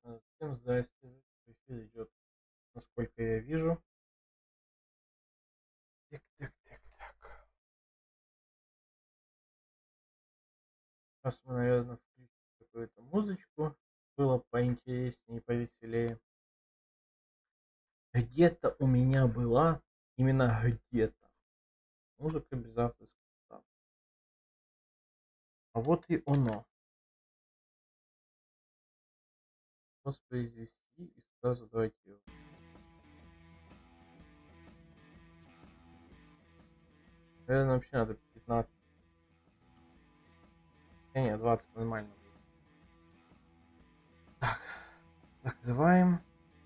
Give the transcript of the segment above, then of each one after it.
Всем здрасте. Эфир идет, насколько я вижу. Так. Сейчас мы, наверное, включим какую-то музычку. Было поинтереснее и повеселее. Где-то у меня была, именно где-то, музыка без авторского права. А вот и оно. Воспроизвести и сразу давайте его. Наверное, вообще надо 15. Не, 20 нормально будет. Так, закрываем.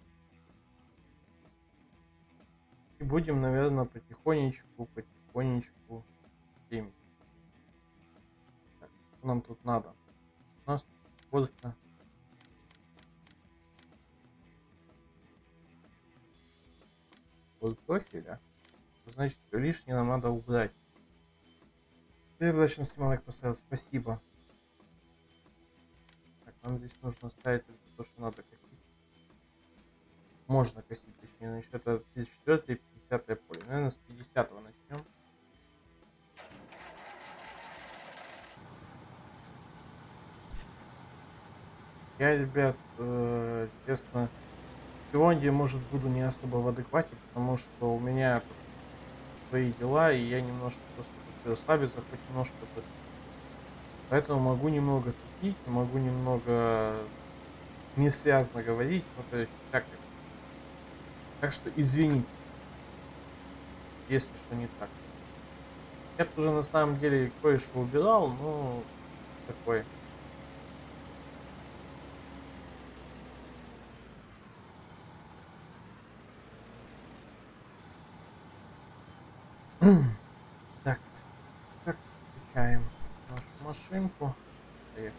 И будем, наверное, потихонечку стримить. Так, что нам тут надо? У нас сколько? Вот профиля. Значит, лишнее нам надо убрать. Ты удачно снимал, поставил. Спасибо. Так, нам здесь нужно ставить то, что надо косить. Можно косить, точнее, значит, это 34 и 50 поле. Наверное, с 50 начнем. Я, ребят, честно, сегодня, может, буду не особо в адеквате, потому что у меня тут свои дела, и я немножко просто хочу расслабиться, хоть немножко. Поэтому могу немного тупить, могу немного не связано говорить, ну, то есть всякое. Так что извините, если что не так. Я тут уже на самом деле кое-что убирал, но такое. Так, как включаем нашу машинку. Поехали.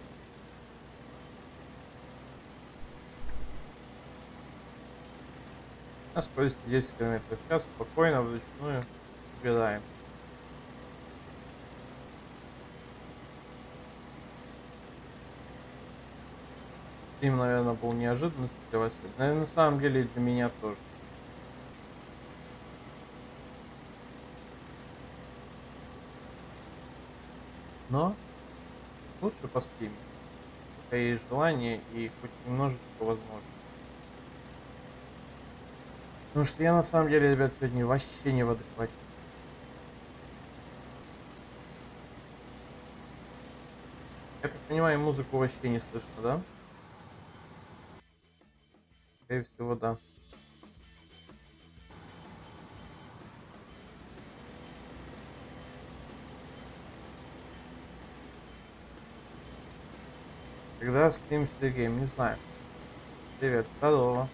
На скорости 10 км в час спокойно вручную убираем. Им, наверное, был неожиданностью для вас. Наверное, на самом деле для меня тоже. Но лучше постримить, пока есть желание и хоть немножечко возможно. Потому что я на самом деле, ребят, сегодня вообще не в адеквате. Я так понимаю, музыку вообще не слышно, да? Скорее всего, да. Когда стрим с Сергеем, не знаю. Привет, здорово.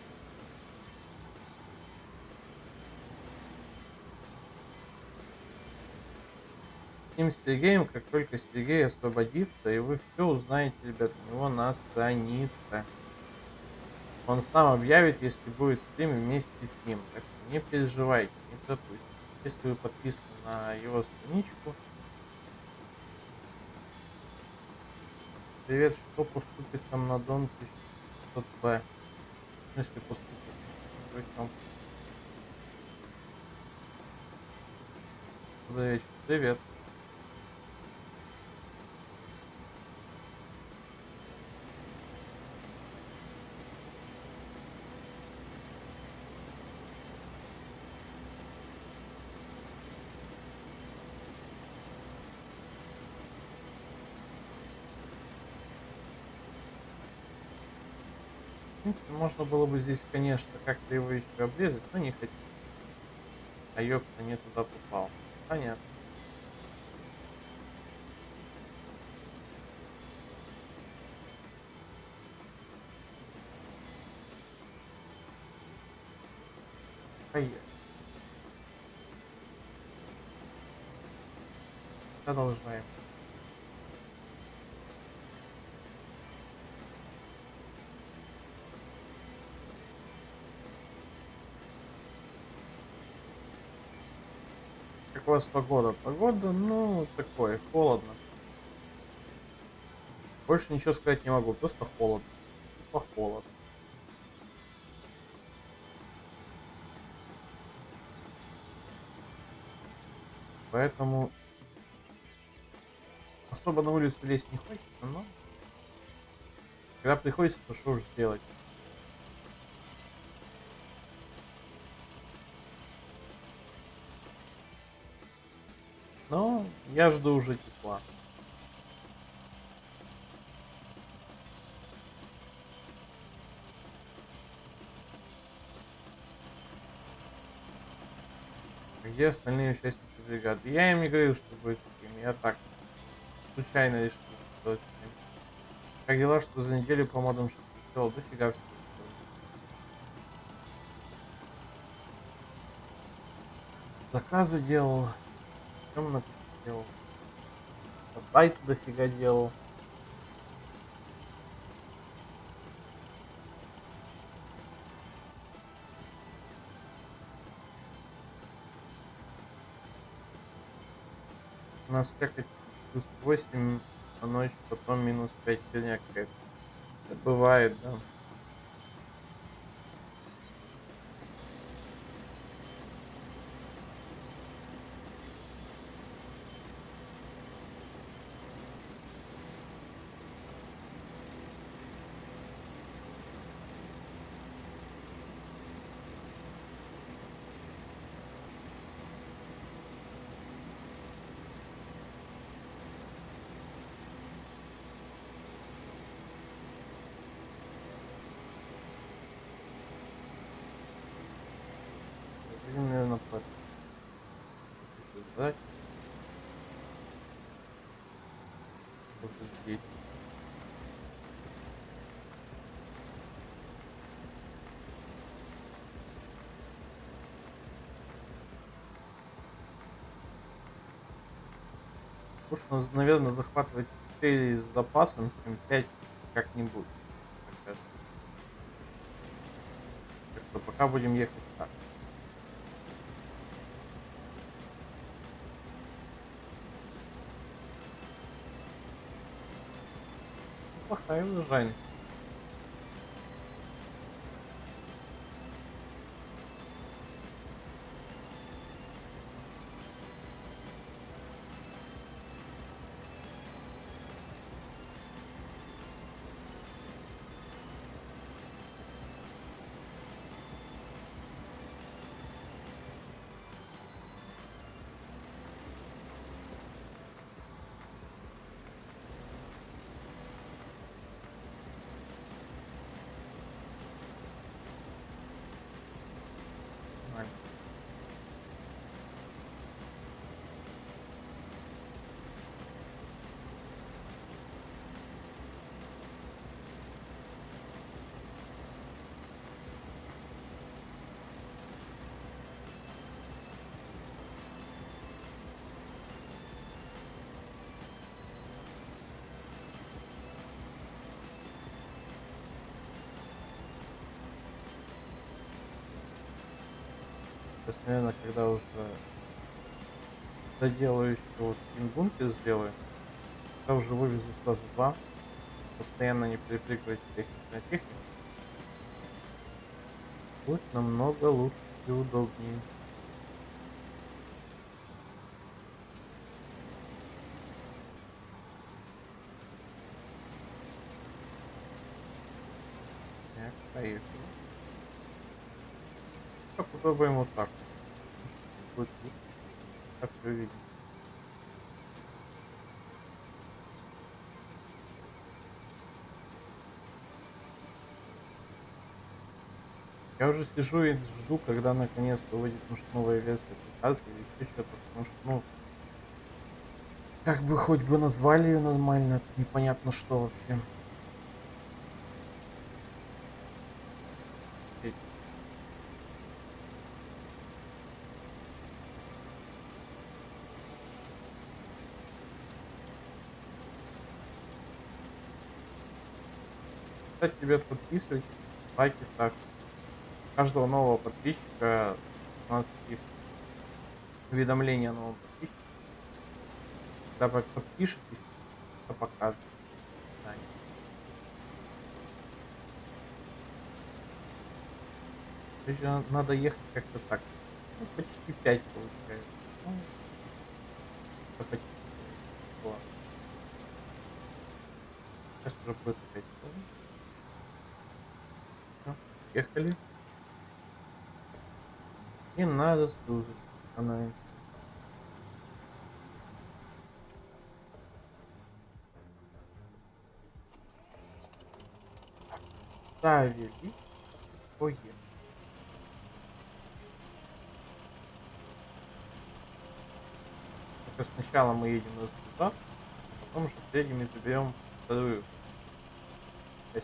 Стрим с Сергеем, как только Сергей освободится, и вы все узнаете, ребят, у него на странице. Он сам объявит, если будет стрим вместе с ним. Так что не переживайте, не пропустите. Если вы подписаны на его страничку. Привет, что поступит там на Дон 1600Б? В смысле поступит? Добрый вечер. Привет. В принципе, можно было бы здесь, конечно, как-то его еще обрезать, но не хочу. А ёпта, не туда попал. Понятно. Поехали. Продолжаем. Как у вас погода? Погода, ну, такое, холодно. Больше ничего сказать не могу, просто холодно. по холоду. Поэтому особо на улицу лезть не хочется, но когда приходится, то что уж сделать. Но я жду уже тепла. А где остальные участники бригады? Я им не говорил, что будет стрим. Я так случайно решил сделать стрим. Как дела, что за неделю по модам что сделал? Дофига всего сделал. Заказы делал. Чем много делал? По сайту дофига делал. У нас как +8 на ночь, потом -5 фигня какая-то. Это бывает, да. Будем, наверное, по ждать. Уже здесь. Нужно, наверное, захватывать 4 с запасом, чем 5 как-нибудь. Так кажется. Так что пока будем ехать так. Неплохая урожайность. Нормально. Сейчас, наверное, когда уже доделаю еще вот один бункер сделаю, я уже вывезу сразу 2. Постоянно не перепрыгивать с техники на технику. Будет намного лучше и удобнее. Так, поехали. Попробуем вот так. Может, будет лучше. Так все видим. Я уже сижу и жду, когда наконец-то выйдет, может, новая версия этой карты или еще что-то, потому что, ну, как бы хоть бы назвали ее нормально, тут непонятно что вообще. Ведь, кстати, ребят, подписывайтесь, лайки ставьте. Каждого нового подписчика у нас есть уведомление о новом подписчике. Когда вы подпишетесь, то покажет. То есть надо ехать как-то так. Ну, почти 5 получается. Ну, это почти было. Сейчас уже будет опять сложно. Всё, ехали. И надо сдузочку становимся. Ставили. Поехали. Только сначала мы едем на сдузак, а потом уже приедем и заберем вторую часть.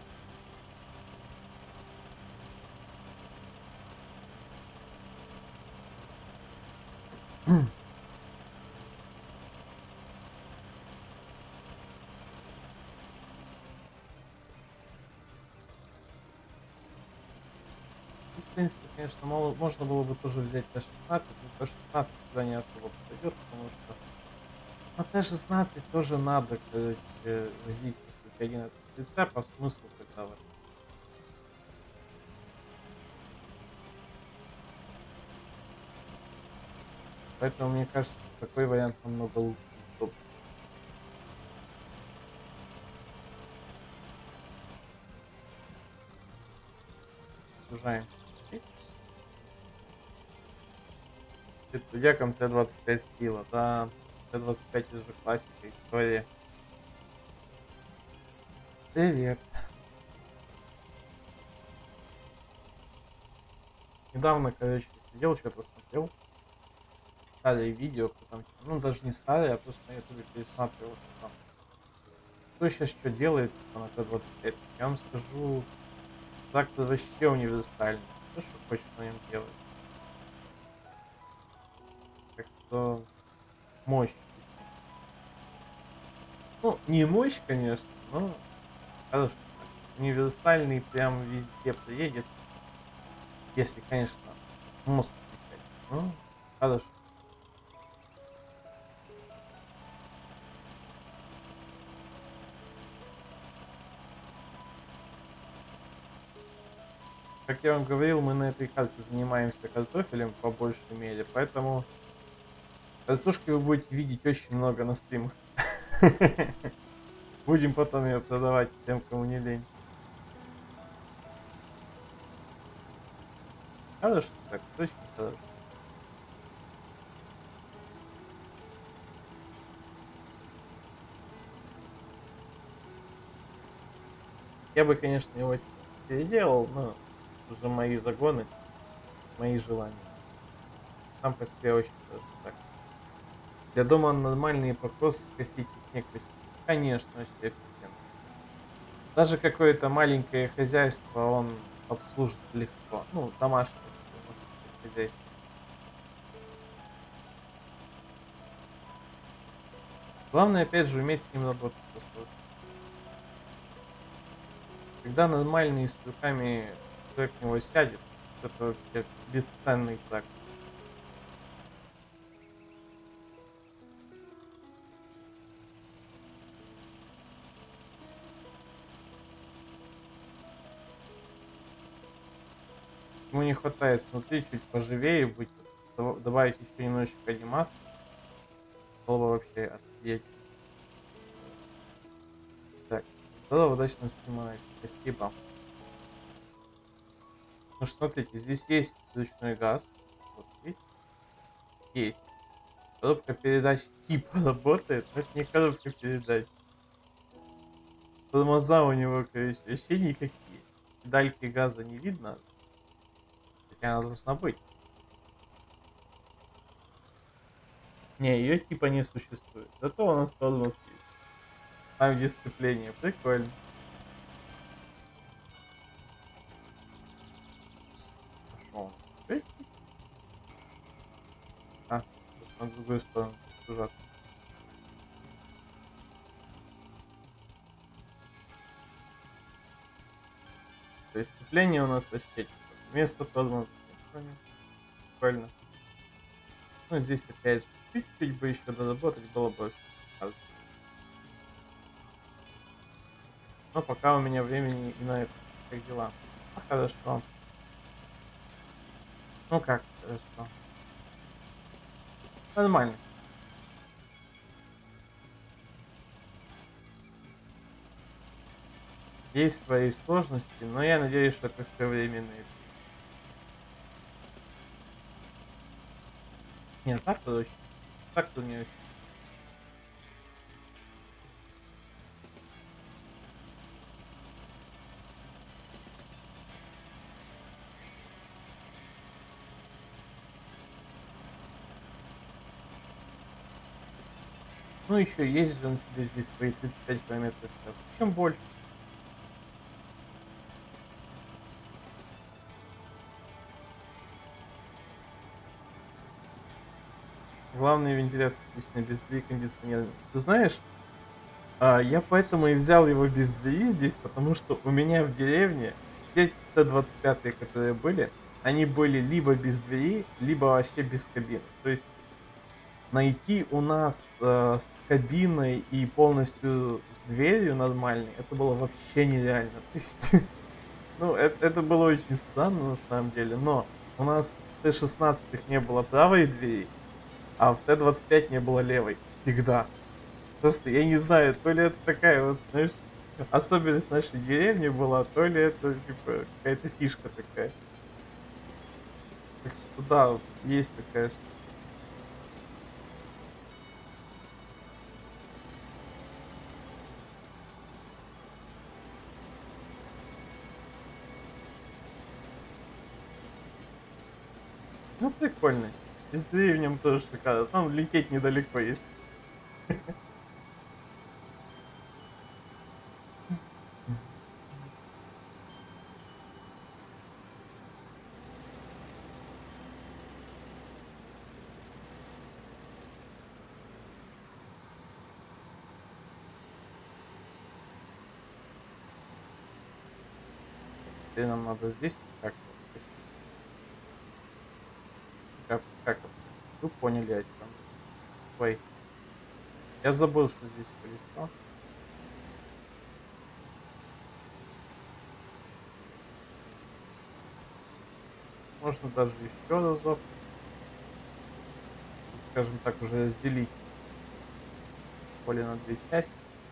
Ну, в принципе, конечно, можно было бы тоже взять Т-16, но Т-16 туда не особо подойдет, потому что на Т-16 тоже надо, короче, возить по сути один этот прицеп, а смысл тогда в этом? Поэтому мне кажется, что такой вариант намного лучше и удобнее. Сужаем. Есть? Яком Т-25 сила, да. Т-25 это же классика истории. Привет. Недавно, короче, сидел, что-то смотрел. Старые видео, кто там, ну даже не старые, а просто на ютубе пересматривал, что там. Кто сейчас что делает, типа на Т-25. Я вам скажу, так-то вообще универсальный. Все, что хочешь на нем делать. Так что мощь чисто. Ну, не мощь, конечно, но хорошо так. Универсальный прям везде приедет, если, конечно, мозг включать. Ну, хорошо. Как я вам говорил, мы на этой карте занимаемся картофелем по большей мере, поэтому картошки вы будете видеть очень много на стримах. Будем потом ее продавать тем, кому не лень. Хорошо так, очень хорошо. Я бы, конечно, его чуть переделал, но уже мои загоны, мои желания. Там по себе очень хорошо так. Для дома нормальный покос скосить и снег почистить. Конечно, вообще офигенно. Даже какое-то маленькое хозяйство он обслужит легко. Ну, домашнее такое, можно сказать, хозяйство. Главное, опять же, уметь с ним работать просто. Когда нормальный с руками человек в него сядет, это вообще бесценный трактор. Ему не хватает, смотри, чуть поживее быть, вот, добавить еще немножечко анимации, было бы вообще офигеть. Так, здорово, удачного стрима, спасибо. Ну что, смотрите, здесь есть ручной газ, вот видите, есть. Коробка передач типа работает, но это не коробка передач. Тормоза у него, короче, вообще никакие. Педальки газа не видно, хотя она должна быть. Не, ее типа не существует. Зато у нас тормоз есть. Там где сцепление. Прикольно. А шо он? Всё есть? А, просто на другую сторону сужаться. То есть сцепление у нас вообще типа вместо тормоза. Я понял. Прикольно. Ну, здесь опять же чуть-чуть бы еще доработать, было бы вообще шикарно. Но пока у меня времени и на это. Как дела? А, хорошо. Ну как, хорошо. Нормально. Есть свои сложности, но я надеюсь, что это все временные. Нет, так-то очень. Так-то не очень. Ну, еще ездит он себе здесь свои 35 километров в час. Чем больше. Главное вентиляция отличная, без двери кондиционера. Ты знаешь, я поэтому и взял его без двери здесь, потому что у меня в деревне все Т-25, которые были, они были либо без двери, либо вообще без кабины. То есть найти у нас, с кабиной и полностью с дверью нормальной — это было вообще нереально. То есть, ну, это было очень странно на самом деле, но у нас в Т-16 не было правой двери, а в Т-25 не было левой. Всегда. Просто я не знаю, то ли это такая вот, знаешь, особенность нашей деревни была, то ли это, типа, какая-то фишка такая. Так что да, вот есть такая ну, прикольно. Из двери в нем тоже шикарно. Там лететь недалеко есть. Теперь нам надо здесь как-то обходить. Как обходить? Вы поняли, о чем. Ой, я забыл, что здесь колесо. Можно даже еще разок, скажем так, уже разделить поле на две части.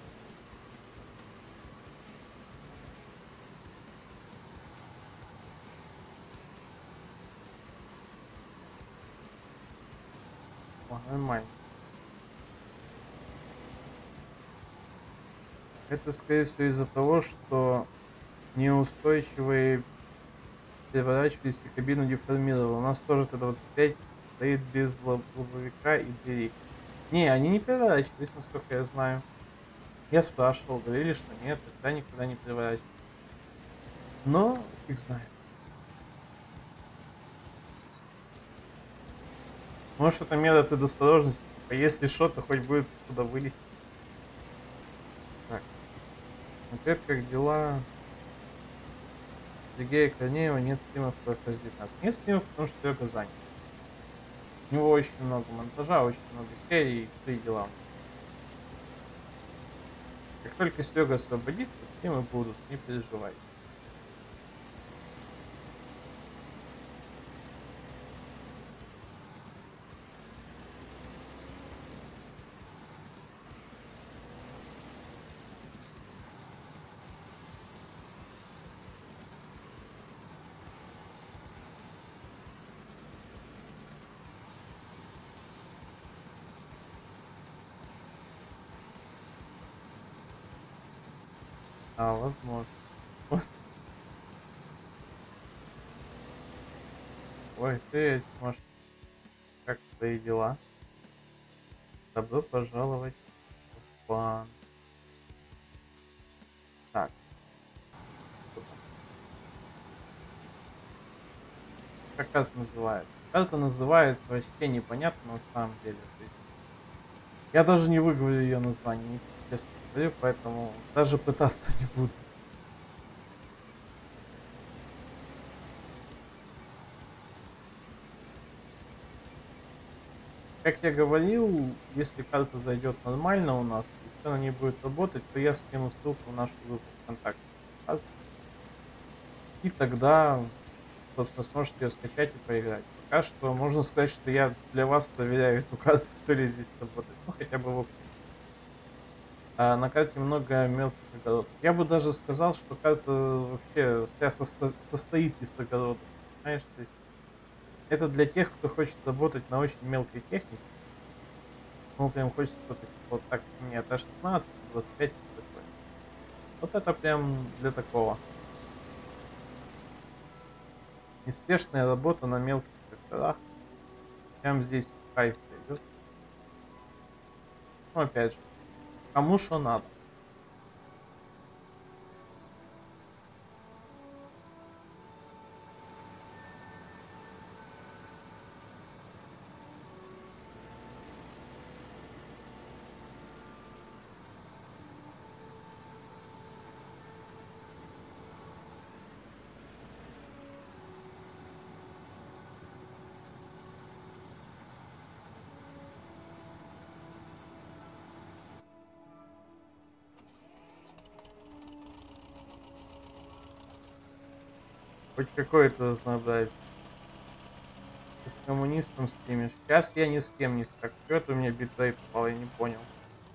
О, нормально. Это, скорее всего, из-за того, что неустойчивые переворачивались и кабину деформировало. У нас тоже Т-25 стоит без лобовика и двери. Не, они не переворачивались, насколько я знаю. Я спрашивал, говорили, что нет, тогда никогда не переворачивались. Но фиг знает. Может, это мера предосторожности. Типа, если что, то хоть будет туда вылезть. Так, например, как дела Сергея Корнеева? Нет стримов по FS19. Нет стримов, потому что Серега занят. У него очень много монтажа, очень много серий, и дела. Как только Серега освободится, стримы будут, не переживай. Возможно. Ой, ты, может, как твои дела? Добро пожаловать в бан. Так, что там? Как карта называется? Карта называется вообще непонятно на самом деле. То есть я даже не выговорю ее название, честно говорю, поэтому даже пытаться не буду. Как я говорил, если карта зайдет нормально у нас, и все на ней будет работать, то я скину ссылку в нашу группу ВКонтакте. И тогда собственно, сможете ее скачать и поиграть. Пока что можно сказать, что я для вас проверяю эту карту, все ли здесь работает. Ну, хотя бы в общем. А на карте много мелких огородов. Я бы даже сказал, что карта вообще вся состоит из огородов. Понимаешь, то есть это для тех, кто хочет работать на очень мелкой технике. Ну, прям хочется что-то типа вот так, не Т-16, Т-25, что такое. Вот это прям для такого. Неспешная работа на мелких тракторах. Прям здесь в кайф зайдет. Ну, опять же, кому что надо. Хоть какое-то разнообразие. Ты с коммунистом стримишь. Сейчас я ни с кем не как. Чё это у меня битрей попал, я не понял.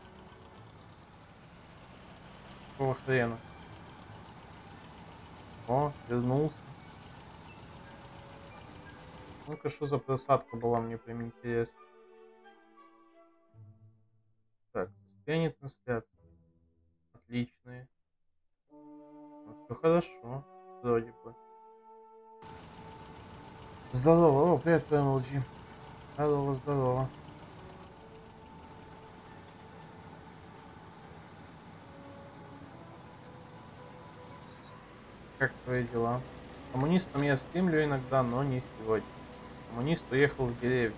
Какого хрена? О, вернулся. Ну-ка, что за просадка была, мне прям интересно. Так, состояние трансляции. Отличные. Ну, все хорошо. Вроде бы. Здорово. О, привет, PMLG. Здорово, здорово. Как твои дела? Коммунистом я стримлю иногда, но не сегодня. Коммунист уехал в деревню.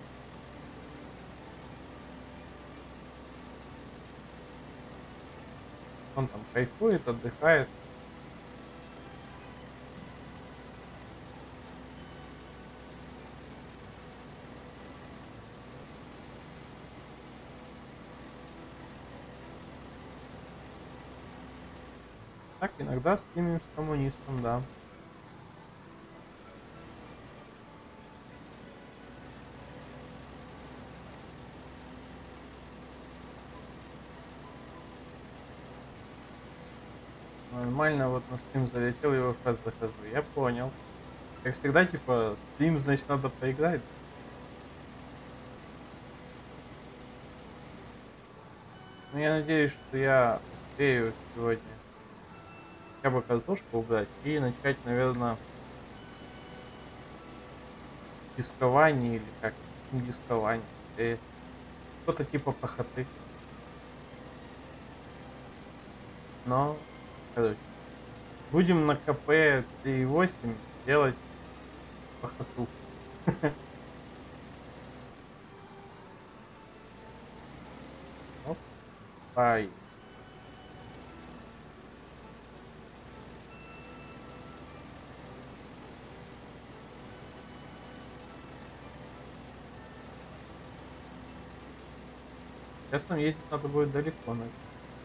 Он там кайфует, отдыхает. Так, иногда стримим с коммунистом, да. Нормально, вот на стрим залетел и в ФС захожу. Я понял. Как всегда, типа, стрим, значит, надо поиграть. Ну, я надеюсь, что я успею сегодня хотя бы картошку убрать и начать, наверное, дискование или как это, не дискование, что-то типа пахоты. Но, короче, будем на КП 3.8 делать пахоту. Оп, ай. Сейчас нам ездить надо будет далеко, наверно.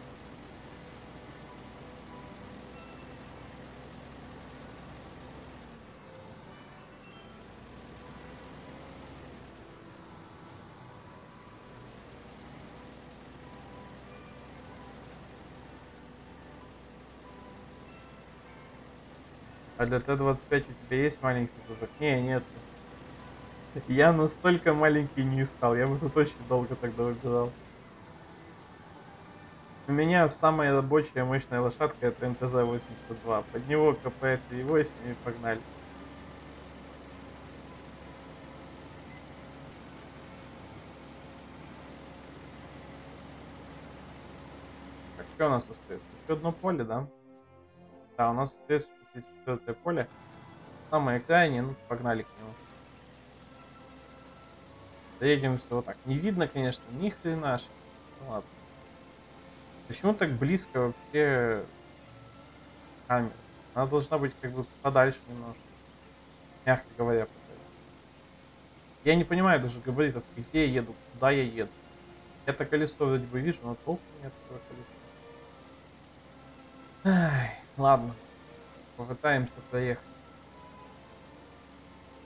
А для Т-25 у тебя есть маленький кружок? Не, нет. Я настолько маленький не искал, я бы тут очень долго тогда выбирал. У меня самая рабочая мощная лошадка это МТЗ-82. Под него КП 3.8 и погнали. Так, что у нас остается? Еще одно поле, да? Да, у нас остается 34 поле. Самое крайнее, ну погнали к нему. Доедемся вот так. Не видно, конечно, ни хренашки. Ну ладно. Почему так близко вообще камера? Она должна быть как бы подальше немножко. Мягко говоря, подальше. Я не понимаю даже габаритов, где я еду, куда я еду. Я-то колесо вроде бы вижу, но толку нет от этого колеса. Ай, ладно, попытаемся проехать.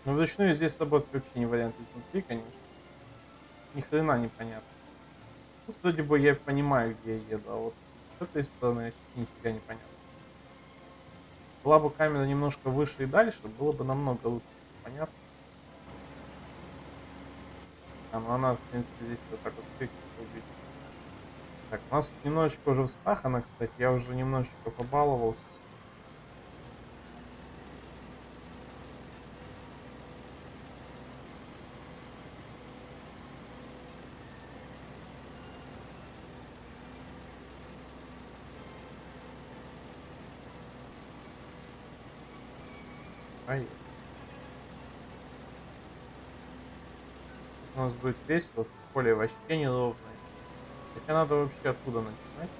Но вручную здесь работать вообще не вариант изнутри, конечно. Ни хрена непонятно. Тут вроде бы я понимаю, где я еду, а вот с этой стороны вообще нифига не понятно. Была бы камера немножко выше и дальше, было бы намного лучше всё понятно. Ну она, в принципе, здесь вот так вот стоит, типа убить. Так, у нас тут немножечко уже вспахано, кстати. Я уже немножечко побаловался. Поехали. У нас будет весело, поле вообще неровное. Хотя надо вообще оттуда начинать.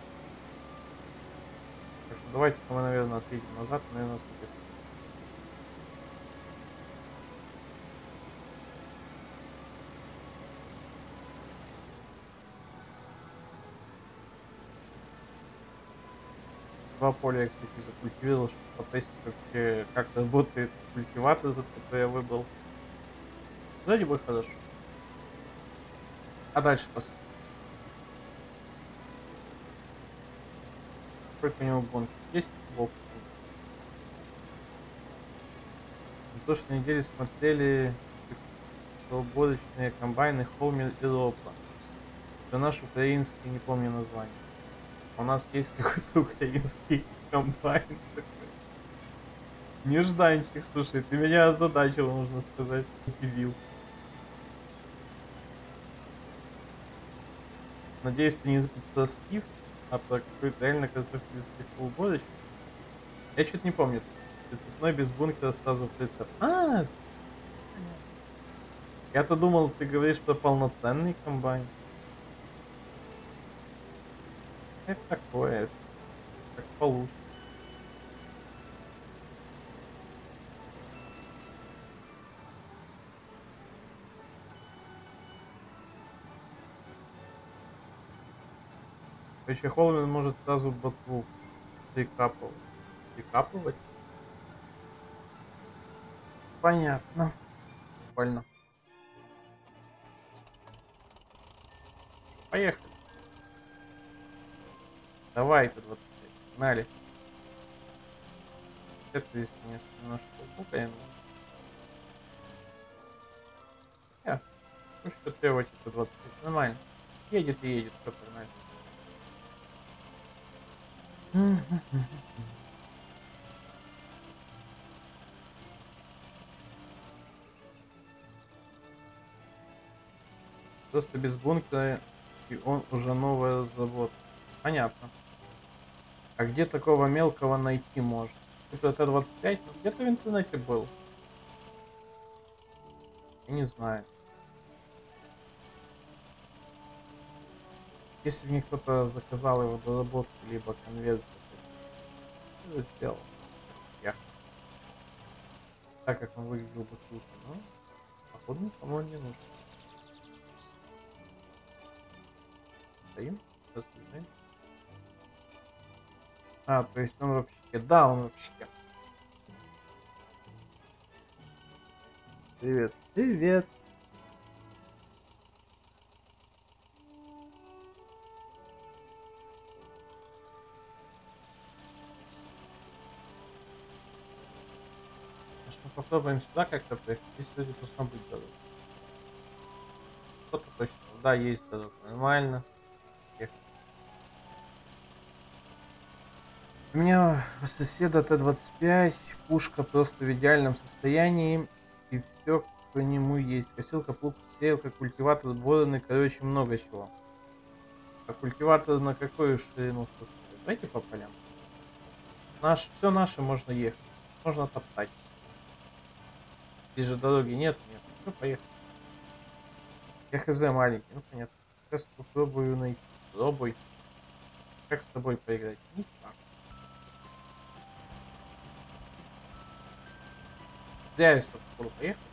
Так что давайте-ка мы, наверное, отъедем назад, наверное, с этой стороны. Два поля я, кстати, закультивировал, чтобы потестить вообще, как работает культиватор этот, который я выбрал. Вроде бы хорошо. А дальше посмотрим. Сколько у него гонки? 10 кубов. На прошлой неделе смотрели уборочные комбайны Холмер и Ропла. Это наш украинский, не помню название. У нас есть какой-то украинский комбайн такой. Нежданчик, слушай, ты меня озадачил, можно сказать. Удивил. Надеюсь, ты не про скиф, а про какой-то реально картофельный полуборочный. Я что-то не помню. Прицепной без бункера сразу в прицеп. Понятно. Я-то думал, ты говоришь про полноценный комбайн. Это такое, как получится. Короче, Холман может сразу ботву прикапывать. Прикапывать? Понятно. Прикольно. Что, поехали. Давай ты 25. Погнали. Это здесь, конечно, немножко упукаем. Хочешь что требовать это 25. Нормально. Едет и едет. Все, погнали. Просто без бункера, и он уже новая разработка. Понятно. А где такого мелкого найти можно? Типа Т-25, ну где-то в интернете был. Я не знаю. Если бы мне кто-то заказал его доработку, либо конверсию, я бы сделал. Я. Так как он выглядел бы круто, но походу никому не нужен. Стоим, разгружаем. А, то есть он вообще... Да, он вообще... Привет. Привет. Может, мы попробуем сюда как-то проехать? Здесь вроде должна быть дорога. Что-то точно. Да, есть дорога. Нормально. Ехать. У меня у соседа Т-25, пушка просто в идеальном состоянии, и все по нему есть. Косилка, плуг, сеялка, культиватор, бойлерный, короче, много чего. А культиватор на какую ширину, слушайте? Давайте по полям. Все наше можно ехать. Можно топтать. Здесь же дороги нет, нет. Все, поехали. Я хз маленький, ну понятно. Сейчас попробую найти. Пробуй. Как с тобой поиграть? Никак. Зря я столько походу поехал.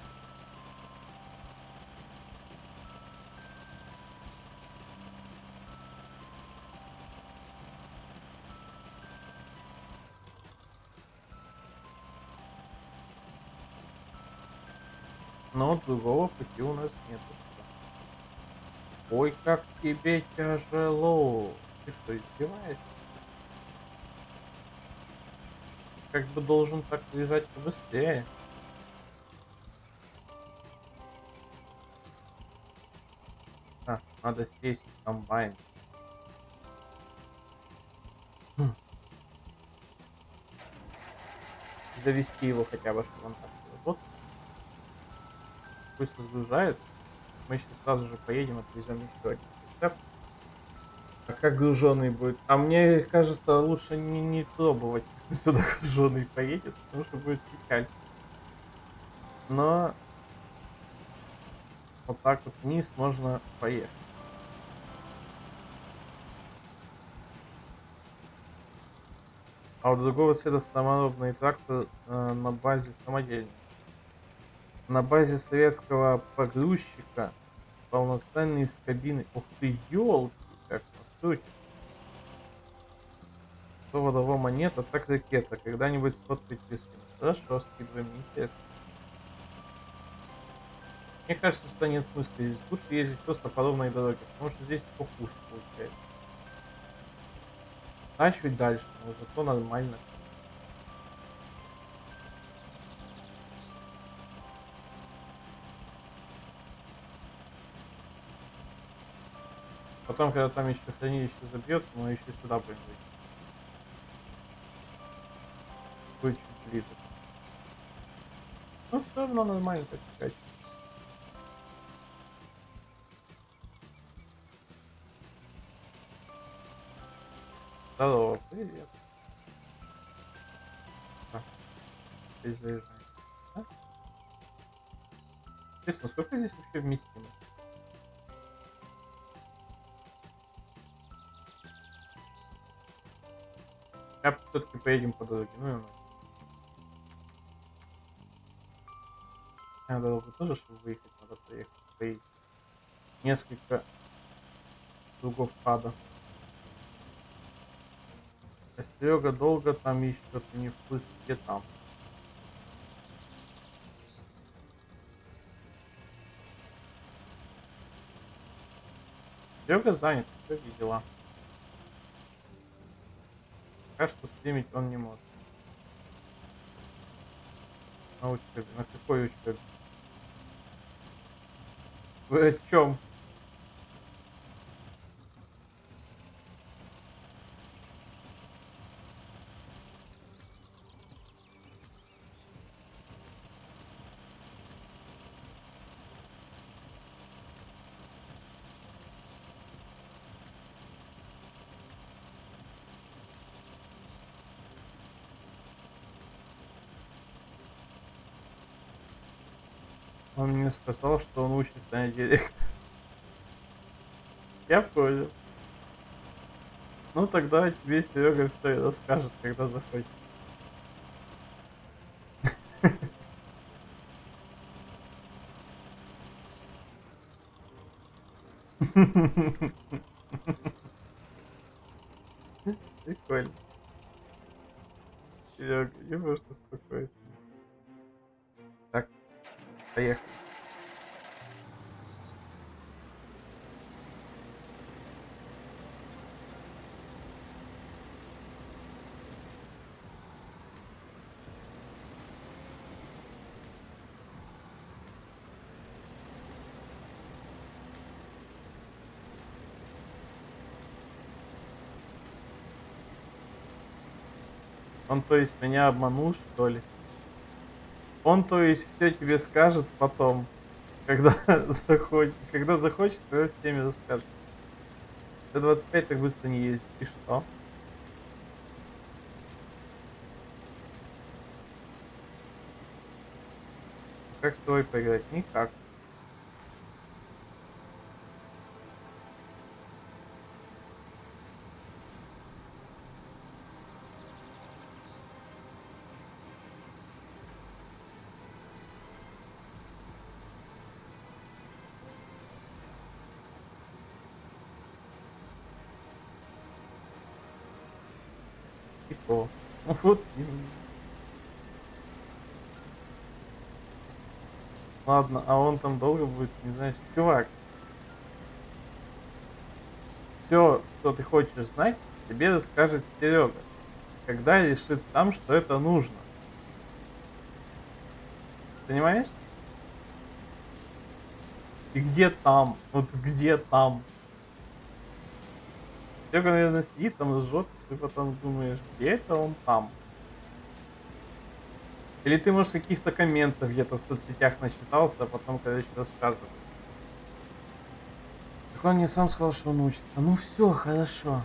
Но другого пути у нас нету сюда. Ой, как тебе тяжело. Ты что, издеваешься? Как бы должен так уезжать побыстрее. А, надо сесть в комбайн. Хм. Завести его хотя бы, чтобы он так работал. Пусть разгружается. Мы сейчас сразу же поедем, отвезем еще один прицеп. А как груженый будет? А мне кажется, лучше не пробовать, как сюда груженый поедет, потому что будет печаль. Но вот так вот вниз можно поехать. А у другого цвета саморобный трактор на базе самодельный. На базе советского погрузчика полноценный из кабины. Ух ты, елки, как настроить. То водового монета, так ракета. Когда-нибудь сфоткаю тебе скину. Хорошо, скидывай, мне интересно. Мне кажется, что нет смысла ездить. Лучше ездить просто по ровной дороге, потому что здесь похуже получается. А чуть дальше, но зато нормально. Потом, когда там еще хранилище забьется, мы еще сюда будем выйти. Будет чуть ближе. Ну, все равно нормально, так сказать. Здорово, привет. А, здесь заезжаем. А? Интересно, сколько здесь вообще вместимость? Все-таки поедем по дороге. Ну, и ну. На дорогу тоже, чтобы выехать, надо проехать. Поедем. Несколько кругов ада. А Серега долго там ищет, не в курсе, где там. Серега занят, у Сереги дела. Пока что стримить он не может. На учебе. На какой учебе? Вы о чем? Он мне сказал, что он учится на директора. Я понял. Ну тогда тебе Серега все и расскажет, когда захочет. Прикольно. Серега, не можно успокоиться. Так, поехали. Он, то есть, меня обманул, что ли? Он, то есть, все тебе скажет потом, когда захочет, тогда всеми расскажет. Т-25 так быстро не ездит. И что? Как с тобой поиграть? Никак. Типа. Ну вот именно. Ладно, а он там долго будет, не знаешь. Чувак, все, что ты хочешь знать, тебе расскажет Серега, когда решит сам, что это нужно. Понимаешь? И где там? Вот где там? Серега, наверное, сидит там жжет, ты потом думаешь, где это он там? Или ты, может, каких-то комментов где-то в соцсетях начитался, а потом, короче, рассказываешь. Так он мне сам сказал, что он учится. Ну все, хорошо.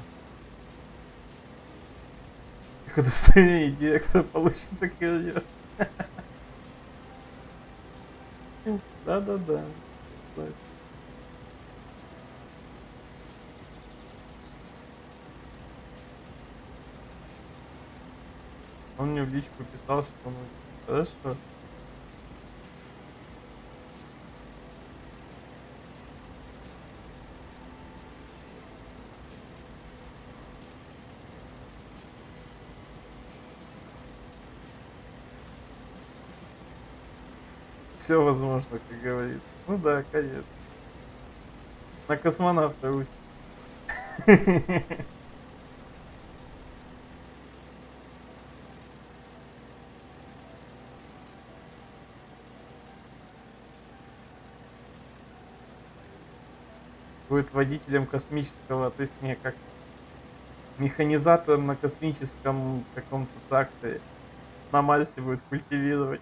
Их удостоверение директора получит, так и идет. Да-да-да. Согласен. Он мне в личку писал, что он учится. Хорошо. Все возможно, как говорится. Ну да, конечно. На космонавта учится. Будет водителем космического, то есть не как механизатором на космическом каком-то тракторе. На Марсе будет культивировать.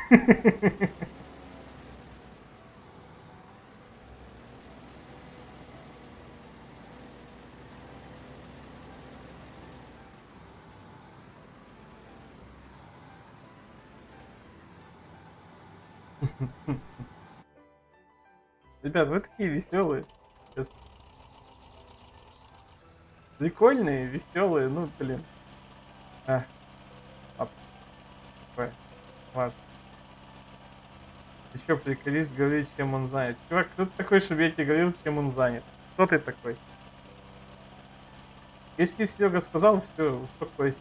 Ребят, вы такие веселые. Прикольные, веселые, ну блин. А, а, ой, ладно. Ты чё, приколист, говорит, чем он занят. Чувак, кто ты такой, чтобы я тебе говорил, чем он занят? Кто ты такой? Если Серега сказал, все, успокойся.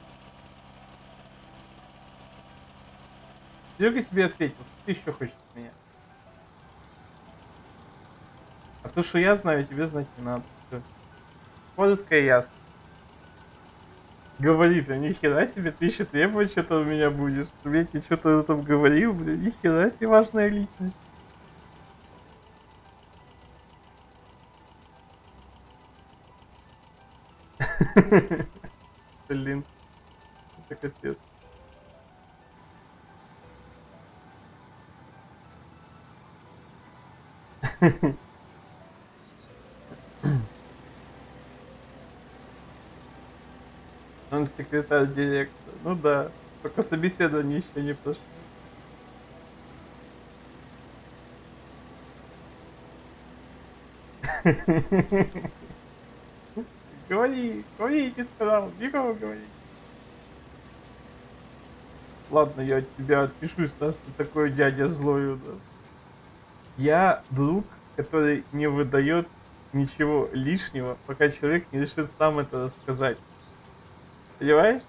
Серега тебе ответил, что ты еще хочешь от меня. А то, что я знаю, тебе знать не надо. Всё. Коротко и ясно. Говори, прям нихера себе, ты еще требовать что-то у меня будешь. Чтобы я тебе что-то там говорил, блин, нихера себе важная личность. Блин, это капец. Он секретарь директора. Ну да, только собеседование еще не прошло. Говори, говори, я тебе сказал, никому говори. Ладно, я от тебя отпишусь, раз ты такой дядя злой у нас. Я друг, который не выдает ничего лишнего, пока человек не решит сам это рассказать. Понимаешь?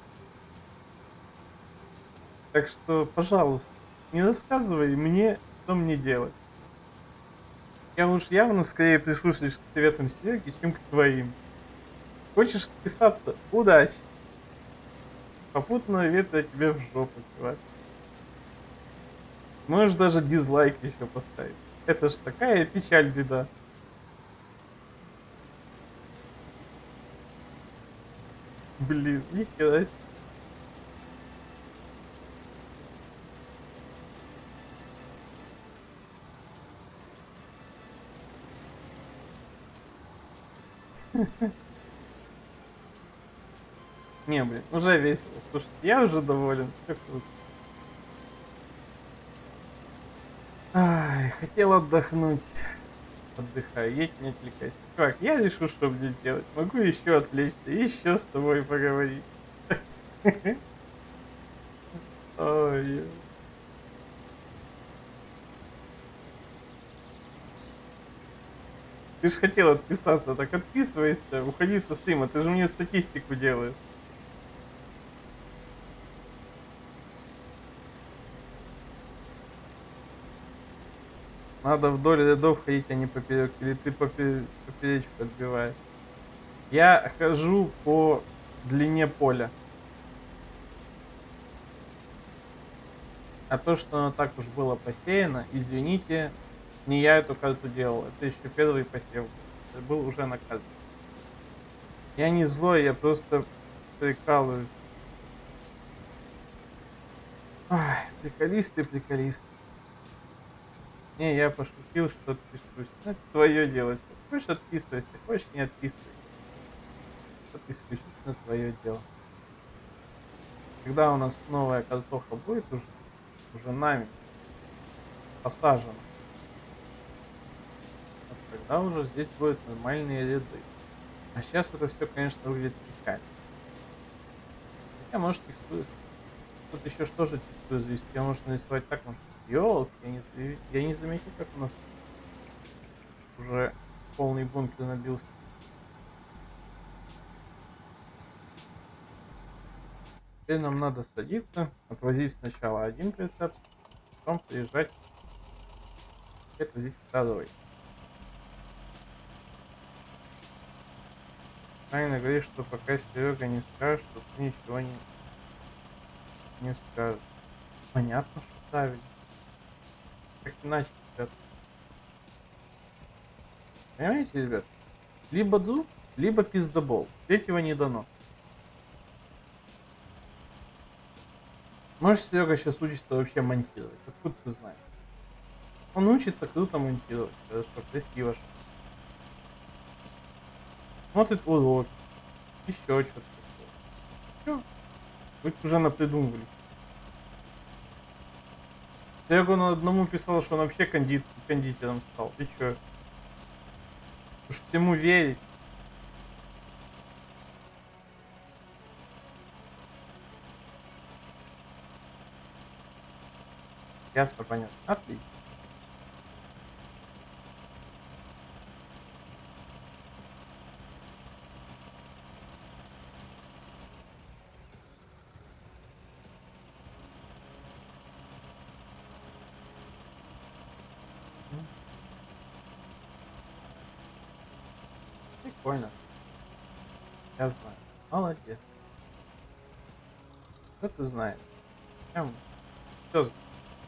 Так что, пожалуйста, не рассказывай мне, что мне делать. Я уж явно скорее прислушаюсь к советам Сереги, чем к твоим. Хочешь отписаться? Удачи! Попутного ветра тебе в жопу, чувак. Можешь даже дизлайк еще поставить. Это ж такая печаль, беда. Блин, нихера себе. Не, блин, уже весело. Слушай, я уже доволен. Все круто. Ай, хотел отдохнуть. Отдыхаю, едь, не отвлекайся. Чувак, я решу, что мне делать. Могу еще отвлечься, еще с тобой поговорить. Ой, ты же хотел отписаться, так отписывайся, уходи со стрима, ты же мне статистику делаешь. Надо вдоль рядов ходить, а не поперек. Или ты поперечку отбиваешь. Я хожу по длине поля. А то, что оно так уж было посеяно, извините, не я эту карту делал. Это еще первый посев был. Это был уже на карте. Я не злой, я просто прикалываюсь. Ай, приколисты, приколисты. Не, я пошутил, что отпишусь. Ну, это твое дело. Всё. Хочешь отписывайся, хочешь не отписывайся. Это исключительно твое дело. Когда у нас новая картоха будет уже нами посажена, вот тогда уже здесь будут нормальные ряды. А сейчас это все, конечно, выглядит печально. Хотя, может, текстуры. Тут еще что же текстуры завести? Ее можно нарисовать так, может. Ёлки, я не заметил, как у нас уже полный бункер набился. Теперь нам надо садиться, отвозить сначала один прицеп, потом приезжать и отвозить второй. Правильно говоришь, что пока Серега не скажет, что ты ничего не скажешь. Понятно, что правильно. Как иначе, ребят? Понимаете, ребят? Либо друг, либо пиздобол. Третьего не дано. Может, Серега сейчас учится вообще монтировать. Откуда ты знаешь? Он учится круто монтировать. Хорошо, красиво. Смотрит уроки. Еще что-то такое. Все. Вы уже напридумывались. Серега на одному писал, что он вообще кондитером стал. Ты чё? Уж всему верить. Ясно, понятно. Отлично. М, Прикольно. Я знаю. Молодец. Что ты знаешь? Прям всё знаешь.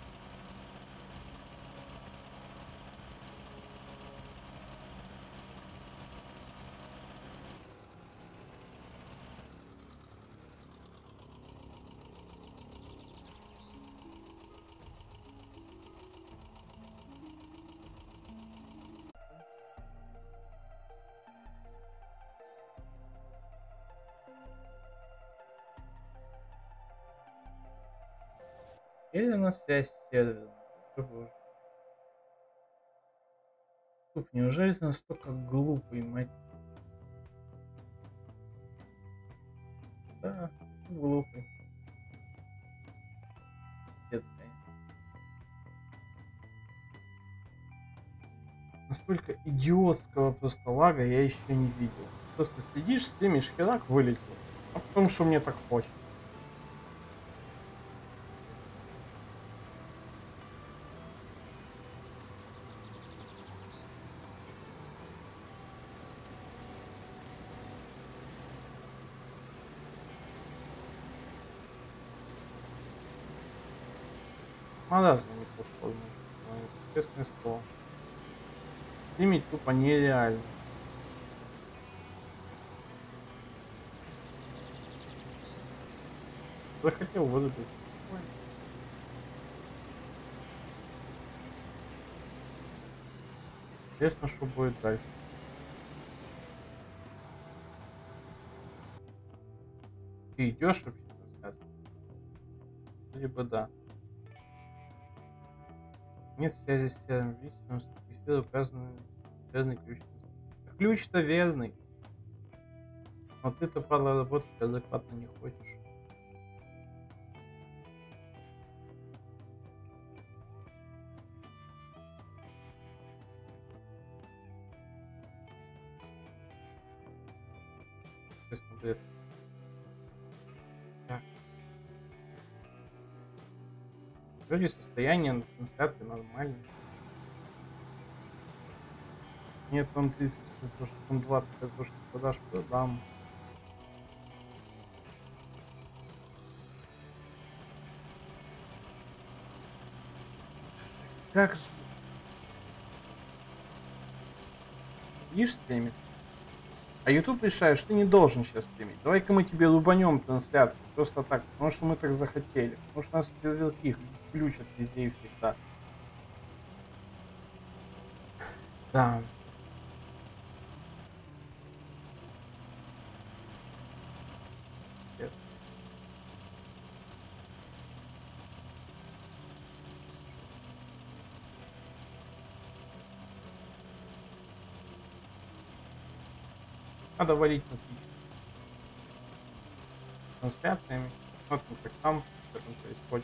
Или на связь с сервером. Боже, боже. Неужели ты настолько глупый, мать? Да, глупый. Пиздец, конечно. Настолько идиотского просто лага я еще не видел. Просто сидишь, стримишь, херак вылетел. А потому что мне так хочется. Маразм неплохой, может быть, честное слово. Стримить тупо нереально. Захотел вырубить. Ой, интересно, что будет дальше. Ты идешь вообще на трансляцию? Либо да. Нет связи с серым видео, эфир указан верный ключ. Ключ-то верный. Но ты-то падла работать адекватно не хочешь. Честно, бред. Так. Вроде состояние на трансляции нормальное. Нет, там 30, потому что там 20, потому что продаж продам. Как же... Сидишь, стримишь? А YouTube решает, что ты не должен сейчас стримить. Давай-ка мы тебе лупанем трансляцию. Просто так. Потому что мы так захотели. Потому что нас серверки включат везде и всегда. Да. Нет. Надо валить на Twitch трансляциями. Смотрим, как там что там происходит.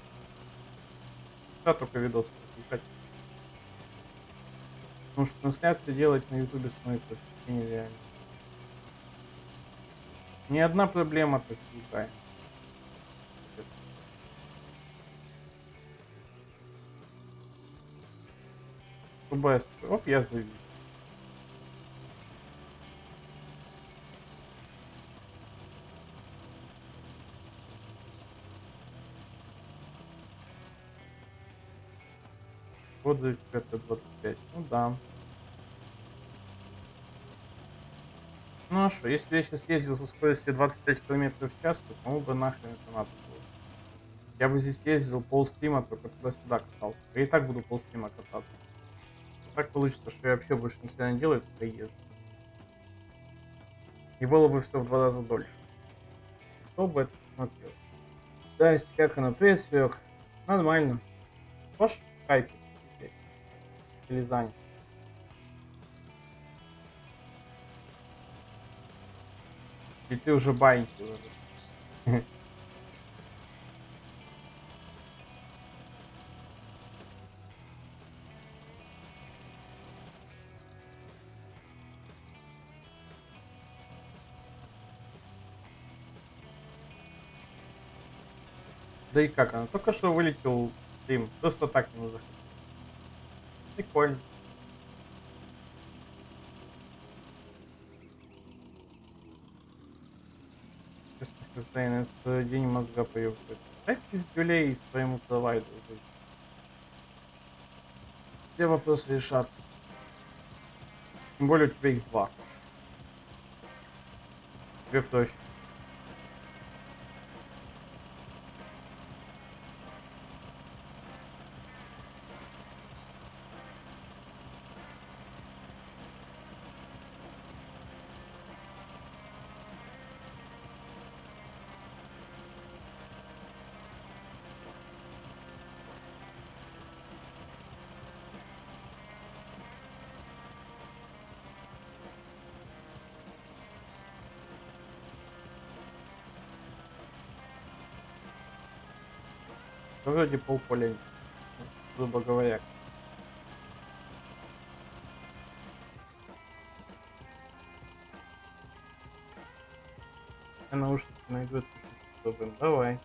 Да, только видосы записать. Потому что трансляции делать на YouTube становится вообще нереально. Ни одна проблема так другая. ОБС. Оп, я завис. Годы это 25. Ну да. Ну а что, если я сейчас ездил со скоростью 25 километров в час, то кому бы нахрен это надо было? Я бы здесь ездил полстрима, только туда-сюда катался. Я и так буду полстрима кататься. А так получится, что я вообще больше нихера не делаю, только езжу. И было бы все в 2 раза дольше. Кто бы это смотрел? Здрасте, как оно? Привет, Серег. Нормально. Можешь в скайпе посидеть? Или занят? Или ты уже баиньки ложишь? Да и как оно? Только что вылетел стрим. Просто так ему захотел. Прикольно. Честно, хозяин, это день мозга поебывает. Дай пиздюлей своему провайдеру жить. Все вопросы решатся. Тем более у тебя их два. Тебе проще. Ну, вроде полполя, ну, грубо говоря. Я наушники найду, отпишу, чтобы... Давай.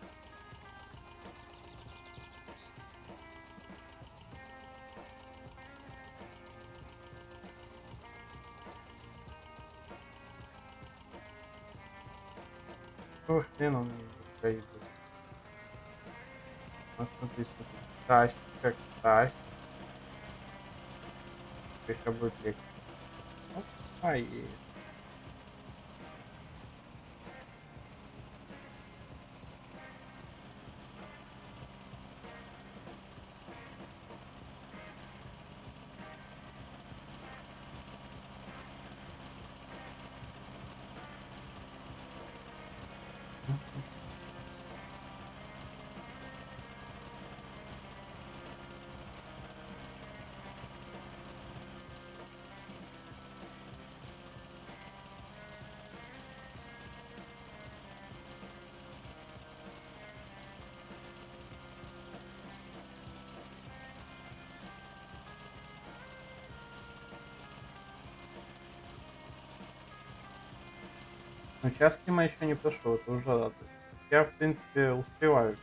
Какого хрена он мне здесь проигрывает? Ну, смотри, смотри. Тащит, как тащит. Сейчас будет легче. Оп. Ай, ну, час стрима еще не прошел, это уже радует. Я, в принципе, успеваю.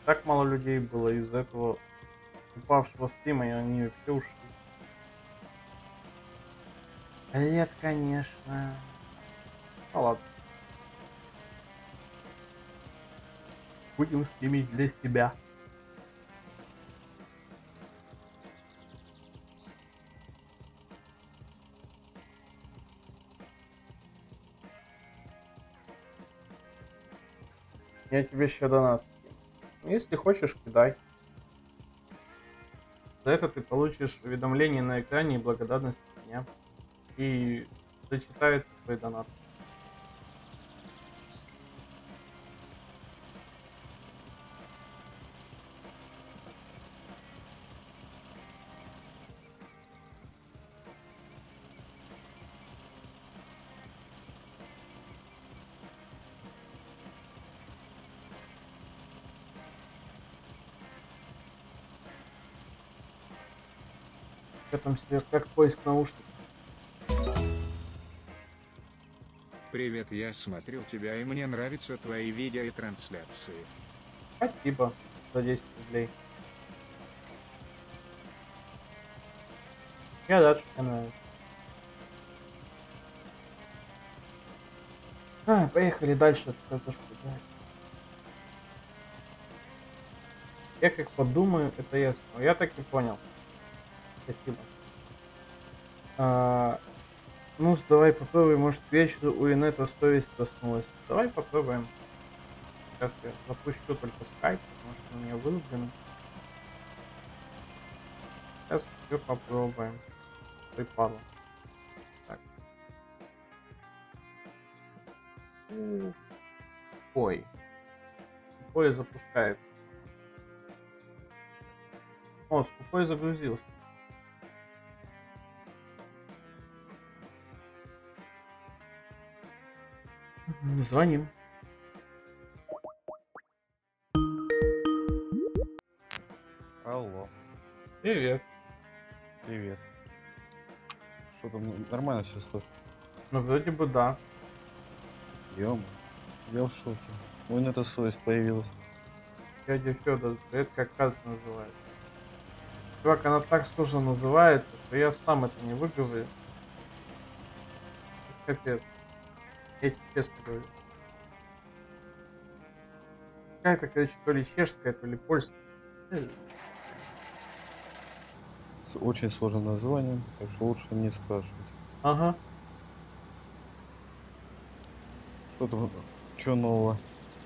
Так мало людей было из-за этого упавшего стрима, и они вообще ушли. Нет, конечно. Ну ладно. Будем стримить для себя. Я тебе еще донат скину. Если хочешь, кидай. За это ты получишь уведомление на экране и благодарность от меня. И зачитается твой донат. Что там себе, как поиск наушников? Привет, я смотрю тебя и мне нравятся твои видео и трансляции. Спасибо за 10 рублей. Я рад, что тебе нравится. Поехали дальше картошку делать. Я как подумаю, это ясно. Я так и понял. Спасибо. Ну, давай попробуем. Может, к вечеру у Инета совесть проснулась. Давай попробуем. Сейчас я запущу только скайп, потому что у меня вырублено. Сейчас все попробуем. Припало. Так. Ой. Скупой запускается. О, скупой загрузился. Звоним. Алло, Привет. привет. Что там, нормально все слышно? Ну, вроде бы да. Ё-моё, я в шоке. Ой, на это совесть появилась. Дядя Федор, это как карта называется. Чувак, она так сложно называется, что я сам это не выговорю. Капец. Я тебе честно говорю. Какая-то, короче, то ли чешская, то ли польская. С очень сложным названием, так что лучше не спрашивать. Ага. Что там, что нового?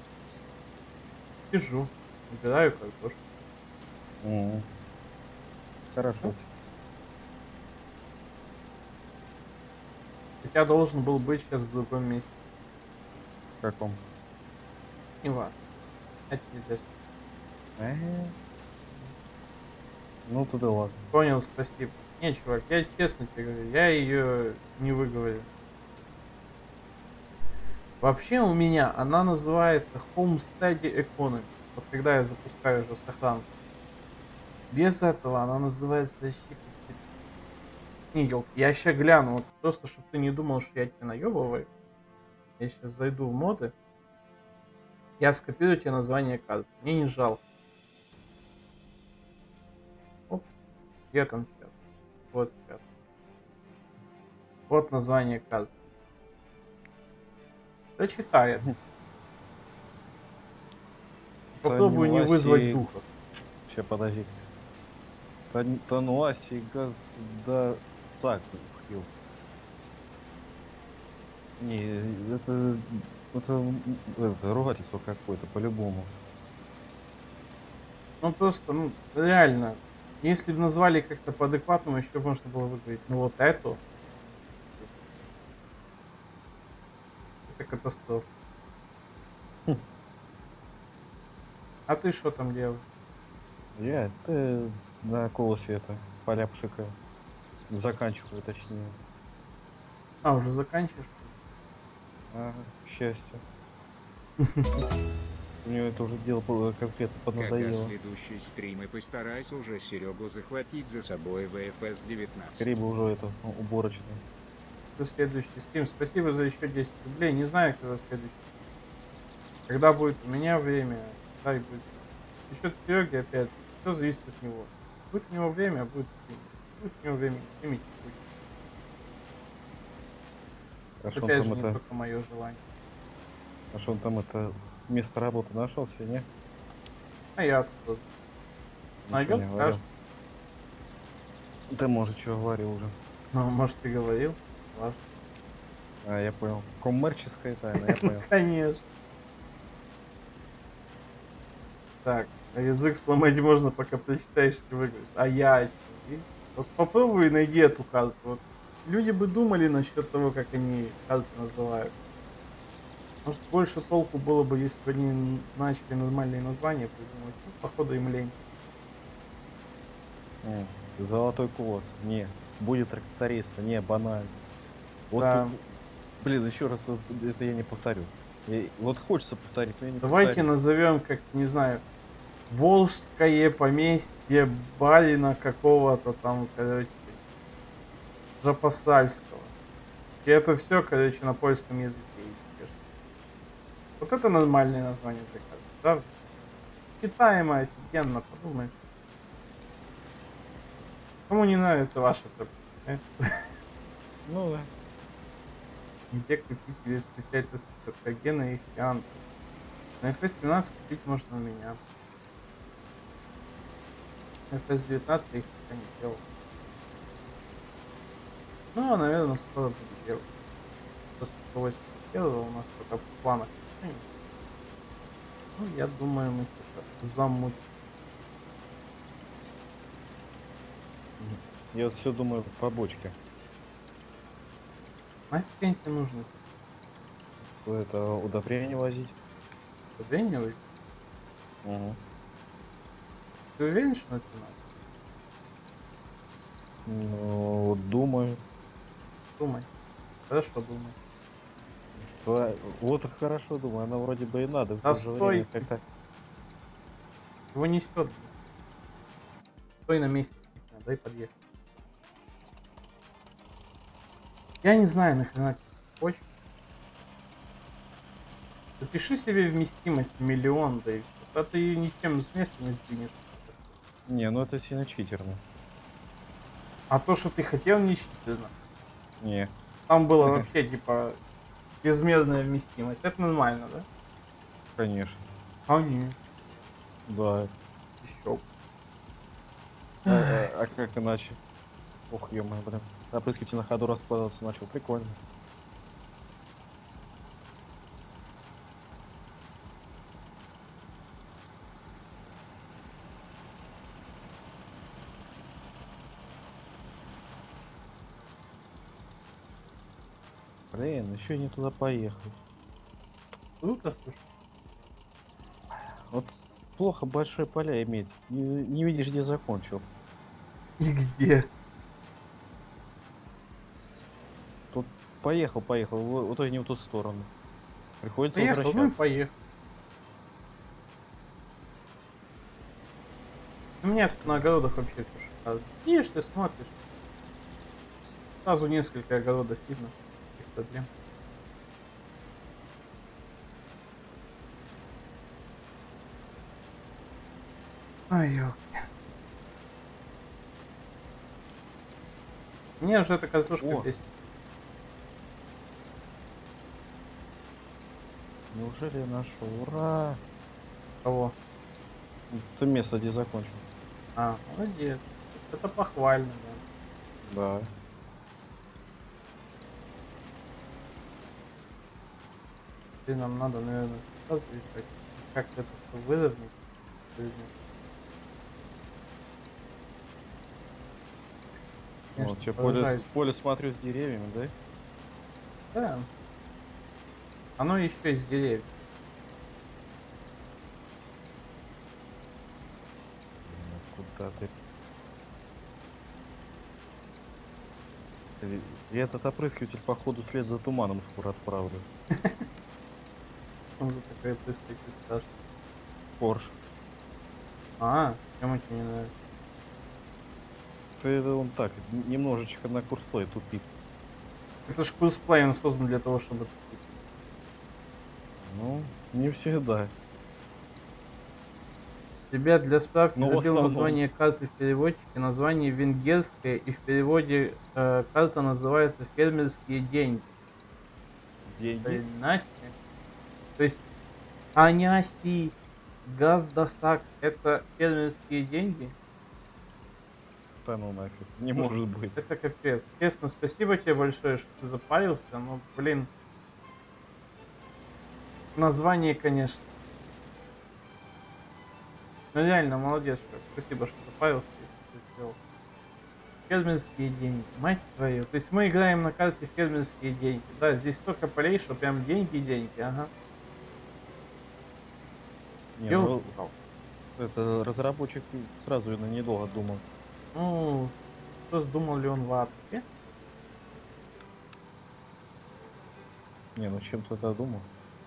Сижу. Убираю картошку. М. Хорошо. Хотя должен был быть сейчас в другом месте. В каком? Не важно. Это неизвестно. Ну туда ладно. Понял, спасибо. Не, чувак, я честно тебе говорю, я ее не выговорю. Вообще у меня она называется Homestead Economy. Вот когда я запускаю уже сохранку. Без этого она называется вообще какие-то... Не, ёлки, я сейчас гляну, вот просто, чтобы ты не думал, что я тебя наебываю. Я сейчас зайду в моды. Я скопирую тебе название карты. Мне не жалко. Оп, где там чат? Вот чат. Вот название карты. Прочитает. Попробую не вызвать духов. Сейчас подожди. Тануаси Газдасак. Не, это ругательство какое-то, по-любому. Ну просто, ну, реально. Если бы назвали как-то по-адекватному, еще можно было выговорить. Ну вот эту. Это катастрофа. Хм. А ты что там делаешь? Я на колосе это поля пшикаю. Заканчиваю, точнее. А, уже заканчиваешь? Ага, к счастью. У него это уже дело конкретно Когда поднадоело. следующий стрим, и постарайся уже Серегу захватить за собой в FS 19. Скорее бы уже это уборочно. До следующий стрим. Спасибо за еще 10 рублей. Не знаю, когда следующий. Когда будет у меня время, дай будет. Насчет Сереги, опять же, все зависит от него. Будет у него время, будет стримить. Будет у него время стримить, будет. А что он Опять там же, не это, только мое желание. а что он там это место работы нашел себе, не? А я кто? Ничего Найдет, не говорил. скажет. Ты, может, что говорил уже. Ну, может, ты говорил. Важно. А, я понял. Коммерческая тайна, я понял. Конечно. Так, а язык сломать можно, пока прочитаешь и выиграешь. А я чё, видишь? Вот попробуй и найди эту карту. Вот. Люди бы думали насчет того, как они карты называют. Может, больше толку было бы, если бы они начали нормальные названия придумывать. Ну, походу, им лень. М, Золотой кулак. Не. Будет тракториста. Не, банально. Вот, Да. блин, еще раз это я не повторю. Вот хочется повторить, но я не Давайте повторю. назовем, как, не знаю, Волжское поместье барина какого-то там, короче, Запасальского. И это все, короче, на польском языке. Естественно. Вот это нормальное название для карты, правда? Читаемо, офигенно, подумаешь. Кому не нравится ваша проблема? Ну да. Где купить или скачать Картагена и Фианта? На FS12 купить можно у меня. На FS19 я их пока не делал. Ну, наверное, скоро буду делать. Просто 181 у нас пока в планах. Ну, я думаю, мы что-то замутим. Я вот все думаю по бочке. Нафиг они тебе нужны? Это удобрение возить. Подвенивай. Угу. Ты уверен, что это надо? Ну, думаю. Думай. Хорошо думай. Вот и хорошо думаю, она вроде бы и надо, в Да то же время стой, как-то. его несет. Стой на месте, спокойно, дай подъехать. Я не знаю, нахрена тебе хочешь. Запиши себе вместимость 1 000 000, да и всё. А ты её ничем с места не сдвинешь. Не, ну это сильно читерно. А то, что ты хотел, не считано. Не, Там было вообще, типа, безмерная вместимость. Это нормально, да? конечно. А нет, Да. еще. А как иначе? Ох, ё-моё, блин. Опрыскиватель на ходу раскладываться начал. Прикольно. Блин, еще не туда поехал. Круто, слушай. Вот плохо большие поля иметь. Не видишь, где закончил. И где? Тут поехал, в итоге не в ту сторону. Приходится Поехал, ну и возвращаться. поехал. У меня тут на огородах вообще все шикарно. Видишь, ты смотришь. Сразу несколько огородов видно. Без проблем. Ай, ёлки. Мне уже эта картошка О. бесит. Неужели я нашел? Ура! Кого? Ты место где закончил. А, молодец. Это похвально, да. Да. Ты нам надо, наверное, показывать, как это всё выровнять. Конечно, Вот, я поражаюсь. поле смотрю с деревьями, да? Да. Оно еще из деревьев. Куда ты? Я этот опрыскиватель, походу, вслед за туманом скоро отправлю. Что за такая прыскать страшно? Порш. А, чем тебе не нравится? Это он так, немножечко на курсплей тупит. Это ж курсплей, он создан для того, чтобы... Ну, не всегда. Ребят, для справки Но в забил основном, название карты в переводчике. Название венгерское, и в переводе карта называется «Фермерские деньги». деньги. Иначе, то есть Аняси, Газдасак — это фермерские деньги? Да ну нафиг. Не Слушай, может быть. это капец. Честно, спасибо тебе большое, что ты запарился. Ну, блин, название, конечно. Ну, реально, молодец, чувак. Спасибо, что запарился и это сделал. Фермерские деньги, мать твою. То есть мы играем на карте фермерские деньги. Да, здесь столько полей, что прям деньги, ага. Не, ну Ёлки-палки. это разработчик сразу на недолго думал. Ну, что думал ли он вообще? Не, ну чем-то это думал.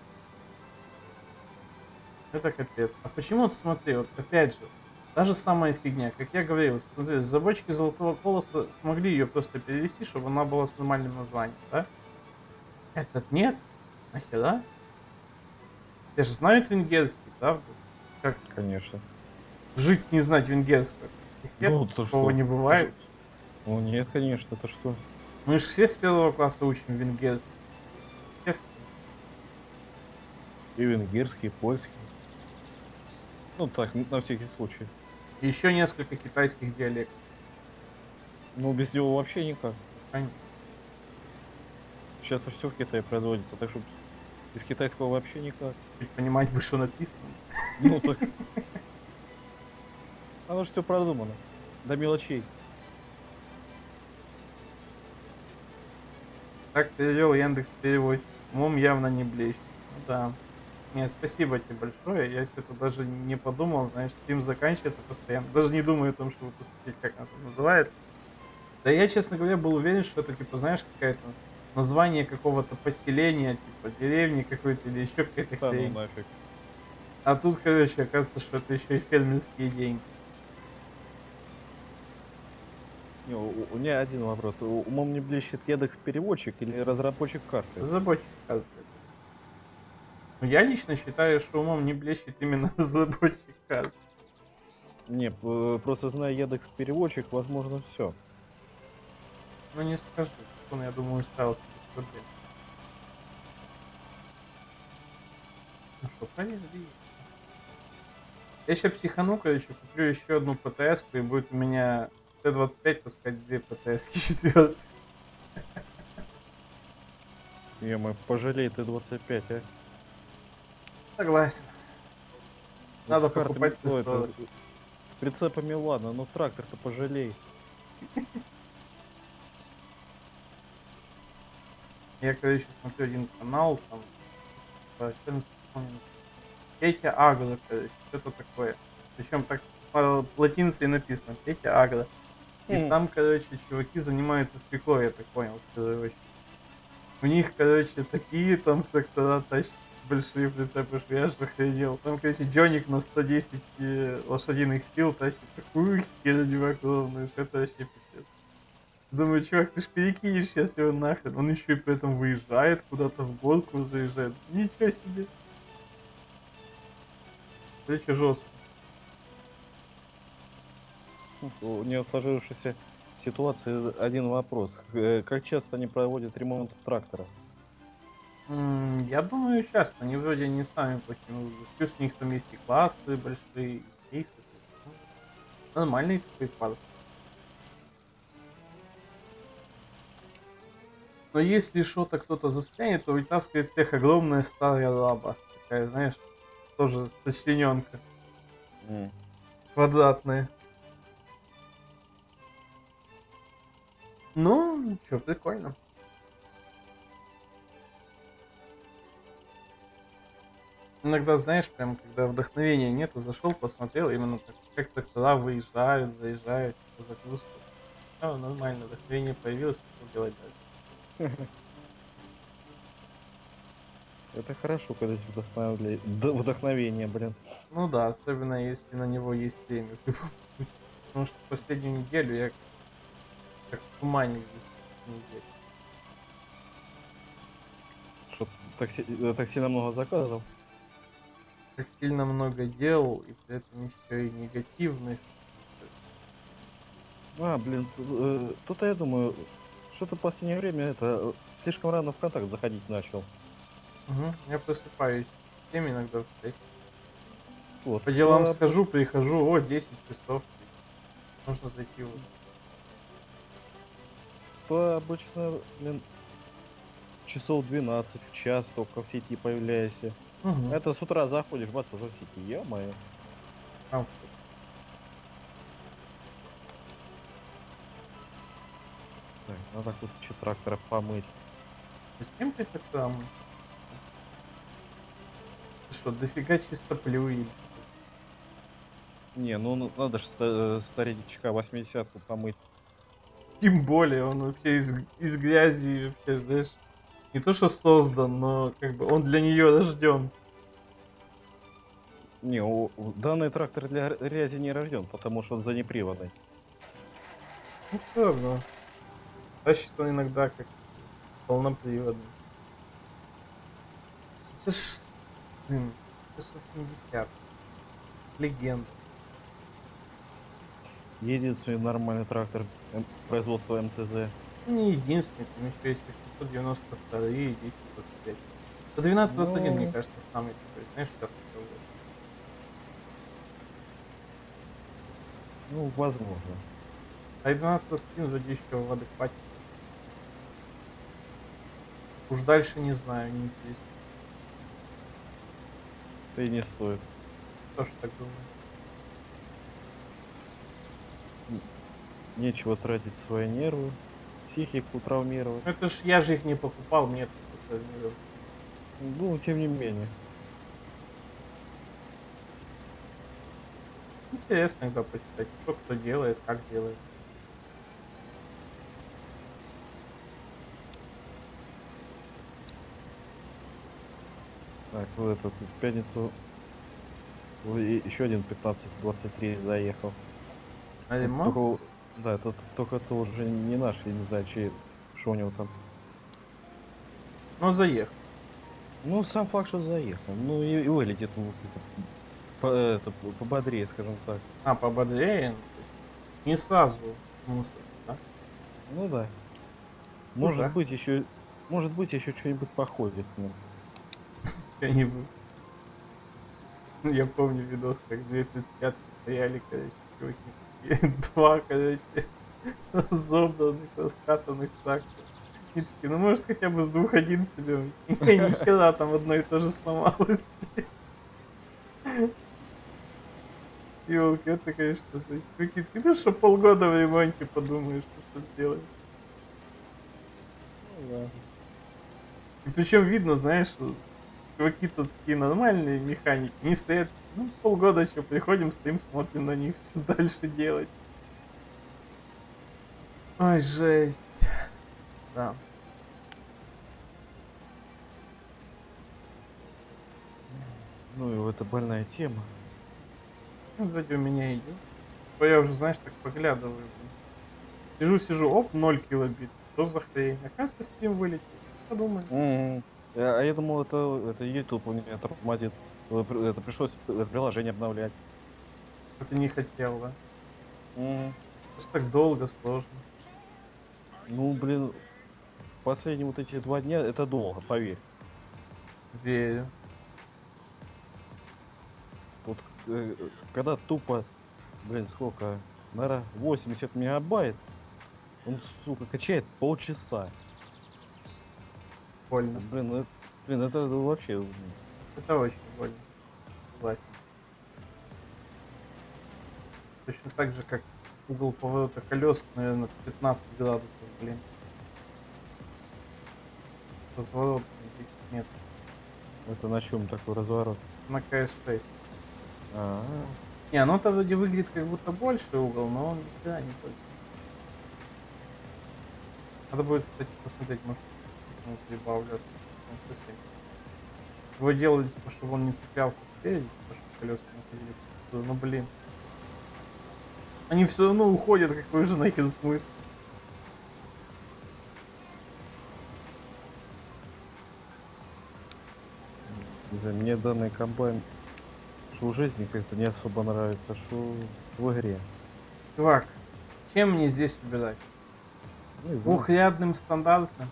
Это капец. А почему ты смотри, вот опять же, та же самая фигня, как я говорил, смотри, разработчики Золотого Колоса смогли ее просто перевести, чтобы она была с нормальным названием, да? Этот нет? Нахера? Все же знают венгерский, правда? Как Конечно. жить не знать венгерского? Пиздец, Ну, то такого что? не То что? бывает. Ну нет, конечно, это что? Мы же все с первого класса учим венгерский. Естественно. И венгерский, и польский. Ну так, на всякий случай. И еще несколько китайских диалектов. Ну без него вообще никак. Конечно. Сейчас все в Китае производится, так что без китайского вообще никак. Хоть понимать бы, что написано. Ну так. Оно же все продумано. До мелочей. Так перевел Яндекс перевод. Умом явно не блещет. Ну да. Не, спасибо тебе большое. Я что-то даже не подумал, знаешь, Steam заканчивается постоянно. Даже не думаю о том, чтобы посмотреть, как она там называется. Да я, честно говоря, был уверен, что это, типа, знаешь, какое-то название какого-то поселения, типа, деревни какой-то или еще какая-то Да ну хрень. нафиг. А тут, короче, оказывается, что это еще и фермерские деньги. Не, у меня один вопрос. Умом не блещет Яндекс переводчик или разработчик карты? Разработчик карты. Ну, я лично считаю, что умом не блещет именно разработчик карты. Не, просто зная Яндекс переводчик, возможно, все. Ну, не скажи. Он, я думаю, справился без проблем. Ну что, повезли. Я сейчас психану, короче, куплю еще одну ПТС, и будет у меня Т-25 таскать две ПТС 4. Ё-моё, пожалей Т-25, а. Согласен. Вот Надо с картами, покупать ну, это, Т-40. с прицепами ладно, но трактор-то пожалей. Я, короче, смотрю один канал, там, что Петя Агро, короче, что-то такое. Причем так по латинице и написано Петя Агро. И Хм. там, короче, чуваки занимаются свеклой, я так понял, в первую очередь. У них, короче, такие там трактора тащат, большие прицепы, что я аж охренел. Там, короче, Джоник на 110 лошадиных сил тащит такую херню огромную, что это вообще пипец. Думаю, чувак, ты ж перекинешь сейчас его нахрен. Он еще и при этом выезжает куда-то в горку, заезжает. Ничего себе. Короче, жестко. У нее сложившейся ситуации один вопрос. Как часто они проводят ремонт трактора? Я думаю, часто. Они вроде не самые плохие. Ну, плюс у них там есть и классы большие, и кейсы. То есть, ну, нормальный такой парк. Но если что-то кто-то застрянет, то вытаскивает всех огромная старая лаба. Такая, знаешь, тоже сочлененка. М. Квадратная. Ну, что, прикольно. Иногда, знаешь, прям когда вдохновения нету, зашел, посмотрел, именно так, как трактора выезжают, заезжают, типа загрузка. Всё нормально, вдохновение появилось, пошел делать дальше. Это хорошо, когда есть вдохновение, блин. Ну да, особенно если на него есть время, в любом случае. Потому что последнюю неделю я как в тумане весь неделю. Что такси намного заказов. как сильно много дел, и при этом еще и негативных. Блин, тут я думаю, что-то в последнее время слишком рано в контакт заходить начал. Я просыпаюсь в 7 иногда в 6. Вот, По делам схожу, прихожу, 10 часов. Нужно зайти вот. то обычно, блин, часов 12 в час только в сети появляешься. Мгм. Это с утра заходишь, бац, уже в сети. Ё-моё. Там Так, надо кучу трактора помыть. зачем ты это там? Ты что, дофига чистоплю или что? Не, ну надо же старичка 80-ку помыть. Тем более он вообще из грязи вообще, знаешь, не то что создан, но как бы он для нее рожден. Не, данный трактор для грязи не рожден, потому что он заднеприводный. Ну все равно. Тащит он иногда как полноприводный. Это ж, блин, это ж 80. Легенда. Единственный нормальный трактор производства МТЗ. Ну, не единственный, там еще есть 892 и 1025. 1221, мне Ну, кажется, самый такой, знаешь, сейчас такой. ну, возможно. А и 1221 вроде еще в адеквате. Уж дальше не знаю, не интересно. Да и не стоит. Тоже так думаю. Нечего тратить свои нервы, психику травмировать. Ну это ж я же их не покупал, мне это травмировало. Ну, тем не менее. Интересно иногда почитать, что кто делает, как делает. Так, в эту в пятницу еще один 15-23 заехал. А Тут зима? только, да, тут только это уже не наш, я не знаю, что у него там. Ну, заехал. Ну, сам факт, что заехал. Ну, и вылетит пободрее, скажем так. А, пободрее, ну, то есть не сразу в мусор, да? Ну да. Уже Может быть, еще что-нибудь походит. Ну. что-нибудь. Ну, я помню видос, как две тридцатки стояли, короче, чуваки такие, два, короче, разобранных, раскатанных трактора. И такие, ну может хотя бы с двух один себе. И ни хера там одно и то же сломалось. Ёлки, это, конечно, жесть. Прикинь, ты что полгода в ремонте подумаешь, что сделаешь. Ну да. И причем видно, знаешь, что чуваки-то такие нормальные механики, не стоят, ну, полгода что, приходим, стоим, смотрим на них, что дальше делать. Ой, жесть. Да. Ну и это больная тема. Ну, вроде у меня идет. То я уже, знаешь, так поглядываю. Блин. Сижу, оп, 0 килобит. Что за хрень? Оказывается, стрим вылетел. Подумай. А я думал, это YouTube у меня тормозит. Это пришлось приложение обновлять. А ты не хотел, да? Мгм. Просто так долго, сложно. Ну, блин, последние вот эти 2 дня это долго, поверь. Верю. Вот когда тупо, блин, сколько, наверное, 80 мегабайт, он, сука, качает полчаса. Больно. Блин, это вообще. Это очень больно. Согласен. Точно так же, как угол поворота колес, наверное, 15 градусов, блин. Разворот 10 метров. Это на чем такой разворот? На КС-6. А, Не, оно-то вроде выглядит как будто больше угол, но он нифига не больше. Надо будет, кстати, посмотреть, может, он прибавлят. Он совсем. Его делали, типа, чтобы он не цеплялся спереди, типа, чтобы колеса не ходили. Ну, блин. Они все равно уходят, какой же нахер смысл? не знаю, мне данный комбайн Что в жизни как-то не особо нравится, что в игре. Чувак, чем мне здесь выбирать? Не знаю. Двухрядным стандартным?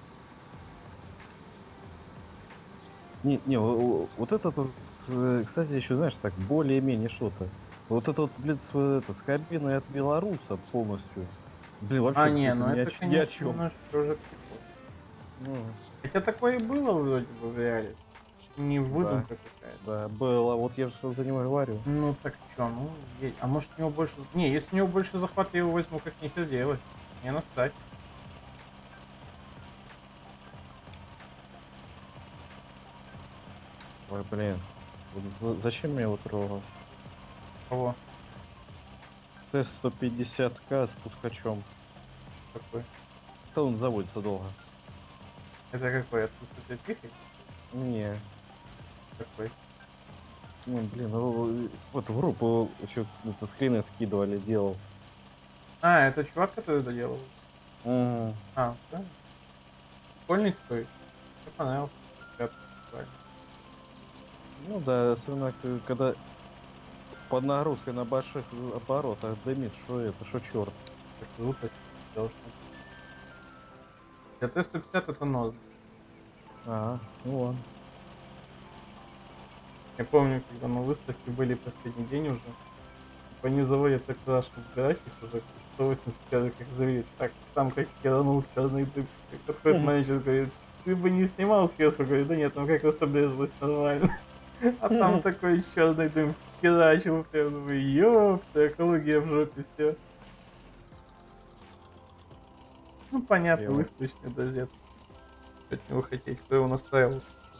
Не, вот это вот, кстати, еще, знаешь, так, более-менее что-то. Вот это вот, блин, с кабиной от белоруса полностью. Блин, А, вообще не, какой-то ну это, ни о конечно, чем. немножко уже прикол. Ну, Хотя такое и было вроде бы в реале. Не да, выдумка какая-то. да, было. Вот я же за него говорю. Ну так чё, ну, а может у него больше... Не, если у него больше захват, я его возьму, как нехер делать. Не настать. Ой, блин. Вот зачем я его трогал? Кого? Т-150К с пускачом. Такой? Да он заводится долго. Это какой? Отсутствие тихий? Не, Какой? блин, вот в группу еще это скрины скидывали, делал. А, это чувак, который доделал? Мгм. А, да? Прикольный такой. Мне понравился. Ребята, прикольно. Ну да, особенно когда под нагрузкой на больших оборотах дымит, что это, что черт. Так круто, должно быть. Для Т-150 это норм. А, ну ладно. Я помню, когда на выставке были последний день уже, типа они заводят так раш выбирать их уже 180 человек как завидят. Так, там как херанул черный дым. И подходит Мгм. менеджер, говорит, ты бы не снимал сверху, говорит, да нет, там как раз обрезалось нормально. А там такой черный дым херачил, прям думаю, ёпта, экология в жопе, все. Ну понятно, Я выставочный дозет. Что от него хотеть, кто его настраивал.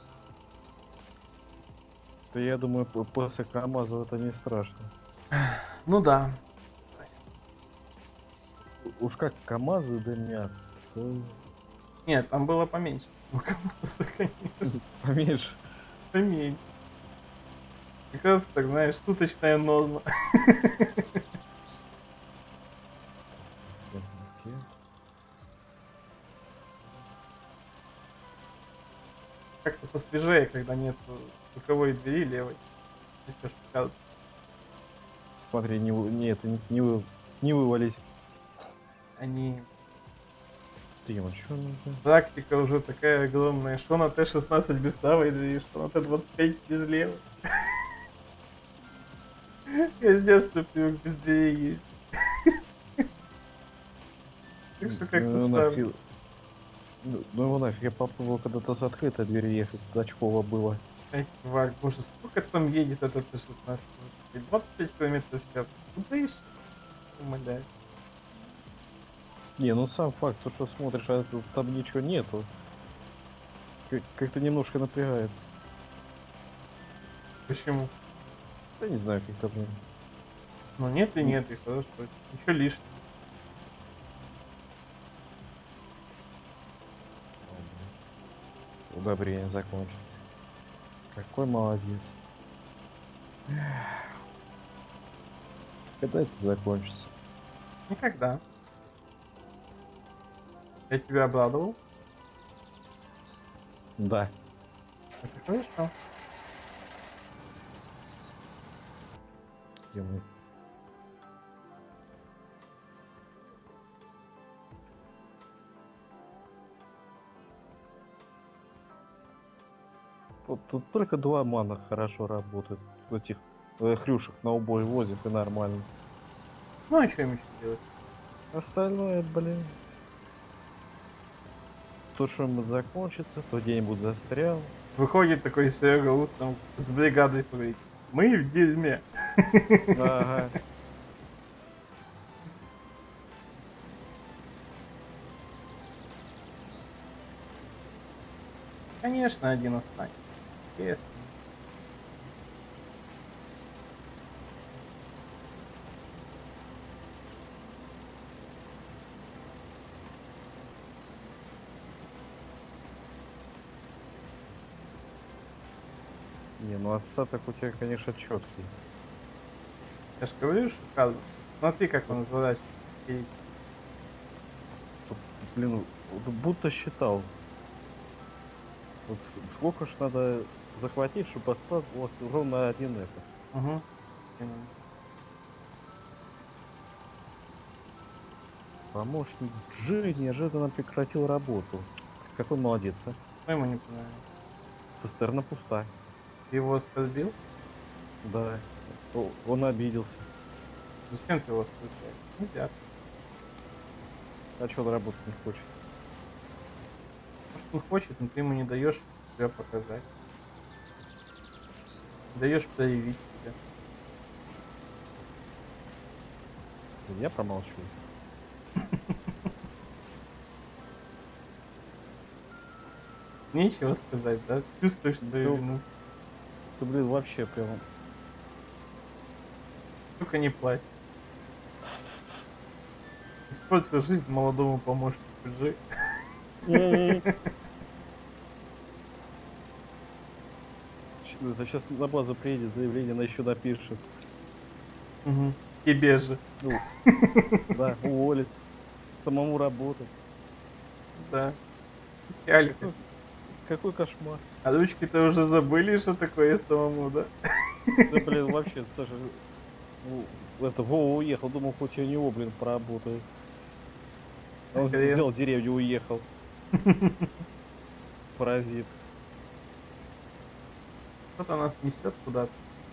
Да я думаю, после КамАЗа это не страшно. Ну да. Уж как КамАЗы дымят, то Нет, там было поменьше. У КамАЗа, конечно, поменьше. поменьше. Как раз, так знаешь, суточная норма. Как-то посвежее, когда нет боковой двери левой. Несешь пикап. Смотри, не это, не вывались. Они... Ты, ну чё надо? Практика уже такая огромная. Что на Т-16 без правой двери, что на Т-25 без левой. Я с детства привык без двери ездить. Так что как-то Ну справлюсь. нафиг. Ну его нафиг, я попробовал когда-то с открытой дверью ехать, очково было. Ай, Валь, боже, сколько там едет этот Т-16? 25 километров в час. Куда еще? Умоляю. Не, ну сам факт, то, что смотришь, а там ничего нету. Как-то немножко напрягает. Почему? Да не знаю, как-то, блин. Ну нет и нет, и хорошо. Ничего лишнего. Удобрение закончил. Какой молодец. Когда это закончится? Никогда. Я тебя обрадовал. Да. Это хорошо. Где мы? Вот тут только два мана хорошо работают. Этих хрюшек на убой возят и нормально. Ну а что им еще делать? Остальное, блин. То что-нибудь закончится, то где-нибудь застрял. Выходит такой Серега утром с бригадой говорит. Мы в дерьме. Ага. Конечно, один останется. Естественно. Не, ну остаток у тебя, конечно, четкий. Я же говорю, что кадр. Смотри, как он изворачивается. И Блин, вот будто считал. Вот сколько ж надо захватить, чтобы осталось ровно один это. Угу. Помощник Джи неожиданно прекратил работу. Какой молодец, а? Что ему не понравилось? Цистерна пуста. Ты его оскорбил? Да. Он обиделся. Зачем ты его оскорбляешь? Нельзя. А что он работать не хочет? Может, он хочет, но ты ему не даешь себя показать. Не даешь проявить себя. Я промолчу. Нечего сказать, да? Чувствуешь свою Ну, вину. Ты, блин, вообще прям... Только не плачь. Испортил жизнь молодому помощнику Джи. Это сейчас на базу приедет, заявление на еще напишет. Угу. Тебе же. Ну, да, уволится. Самому работать. Да. Печалька. Какой кошмар. А ручки-то уже забыли, что такое самому, да? Да, блин, вообще, Саша, это Вова уехал, думал, хоть у него, блин, поработает. Он Хрен. взял деревню, уехал. Паразит. Кто-то нас несет куда-то.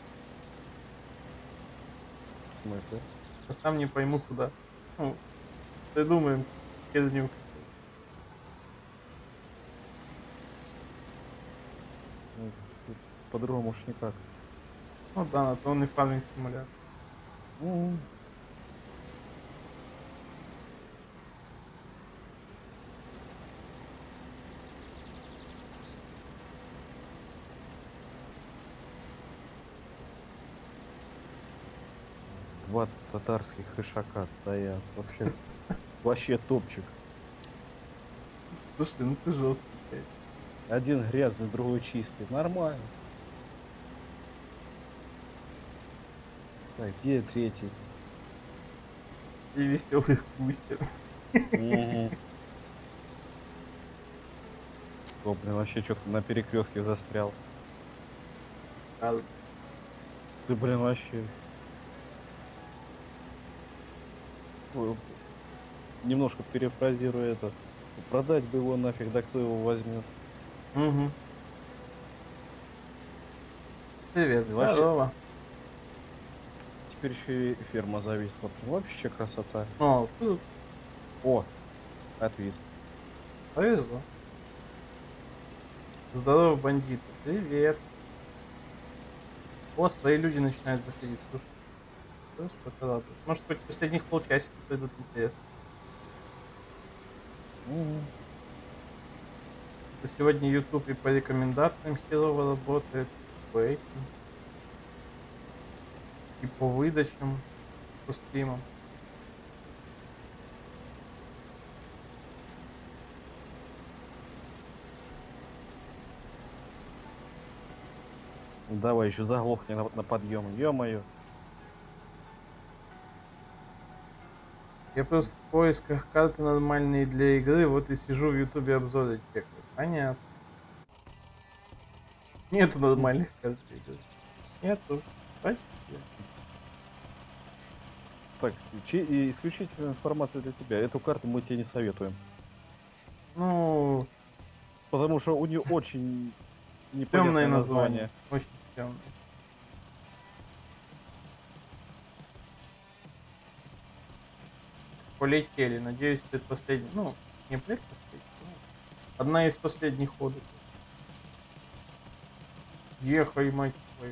В смысле? Я сам не пойму куда. Ну, придумаем херню. Ну, тут по-другому уж никак. Ну да, то он и фарминг симулятор. М. Два татарских ишака стоят. Вообще топчик. Слушай, ну ты жесткий. блядь. Один грязный, другой чистый. Нормально. Так, где третий? И веселых кустер. Мгм. О, блин, вообще что-то на перекрестке застрял. А, Ты, блин, вообще... Ой, немножко перефразирую это. Продать бы его нафиг, да кто его возьмет? Угу. Привет, И вообще- здорово. Теперь еще и ферма зависла. Вообще красота. О, тут О, отвис. повезло. Здорово, бандиты. Привет. О, свои люди начинают заходить. Слушай, слышь, это радует. Может, хоть последних полчасика пройдут интересно. Мгм. Сегодня YouTube и по рекомендациям херово работает, по этим, и по выдачам, по стримам. Давай еще заглохни на подъем. Ё-моё. Я просто в поисках карты нормальные для игры, вот и сижу в ютубе обзоры чекаю. Понятно. Нету нормальных карт для игры. Нету. Спасибо. Так, и исключительная информация для тебя. Эту карту мы тебе не советуем. Ну, Потому что у нее очень темное непонятное название. название. Очень темное. Полетели. Надеюсь, предпоследний. Ну, не предпоследний. Ну, одна из последних ходов. Ехай, мать твою.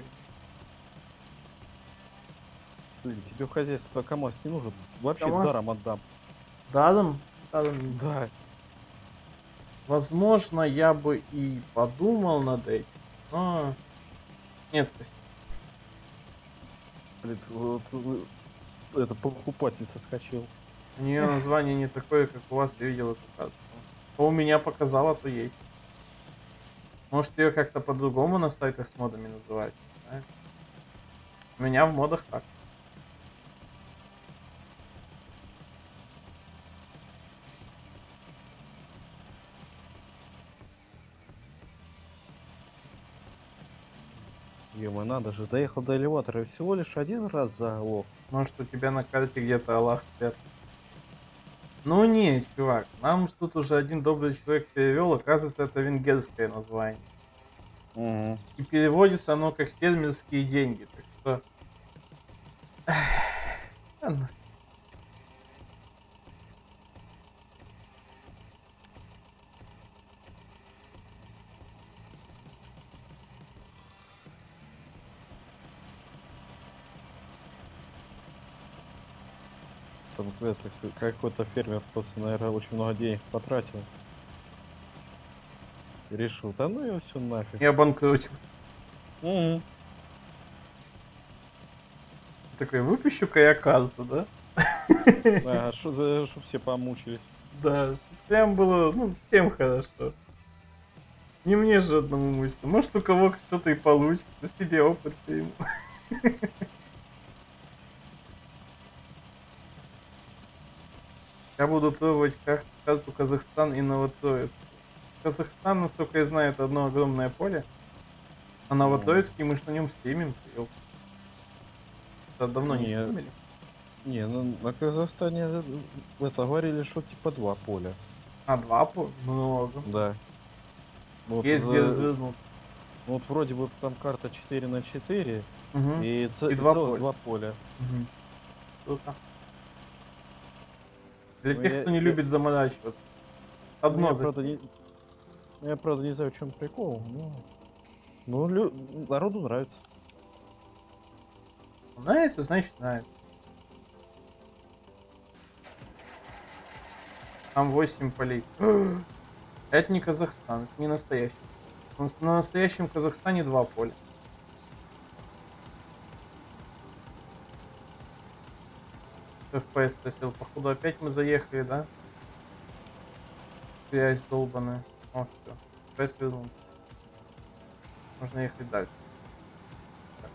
Блин, тебе в хозяйство КамАЗ не нужен. Вообще КамАЗ? даром отдам. Даром? Даром. Да. Возможно, я бы и подумал над этим, но нет, спасибо. Блин, вот, это покупатель соскочил. У нее название не такое, как у вас, я видел эту карту. Что у меня показало, то есть. Может, ее как-то по-другому на сайтах с модами называть, не знаю. У меня в модах так. Ема, надо же, доехал до элеватора и всего лишь один раз заглох. Может, у тебя на карте где-то Аллах спрятан. Ну не, чувак, нам тут уже один добрый человек перевел, оказывается, это венгерское название. Угу. И переводится оно как фермерские деньги. Так что... Ладно. Там это, какой-то фермер просто, наверное, очень много денег потратил. И решил, да ну его все нафиг. Я обанкротился. Угу. Такой, выпущу-ка я карту, да? Да, чтоб все помучились. Да, чтоб прям было, ну, всем хорошо. Не мне же одному мучиться. Может, у кого что-то и получится, себе опыт ему. Я буду пробовать карту Казахстан и Новотроицк. Казахстан, насколько я знаю, это одно огромное поле. А Новотроицкий мы ж на нем стримим. Это давно не Не, стримили. не, ну на Казахстане это говорили, что типа 2 поля. А, два поля? Много. Да. Вот, Есть где развернуть. вот вроде бы там карта 4×4 Угу. и, И два целых поля. 2 поля. Угу. Круто. Для Ну, тех, кто не любит заморачиваться. ну, Одно я, за правда, не, я, правда, не знаю, в чем прикол. Ну, народу нравится. Нравится, значит нравится. Там 8 полей. Это не Казахстан, это не настоящий. На настоящем Казахстане 2 поля. FPS спросил, походу опять мы заехали, да? Связь долбаная. О, все. FPS вернул. Можно ехать дальше. Так.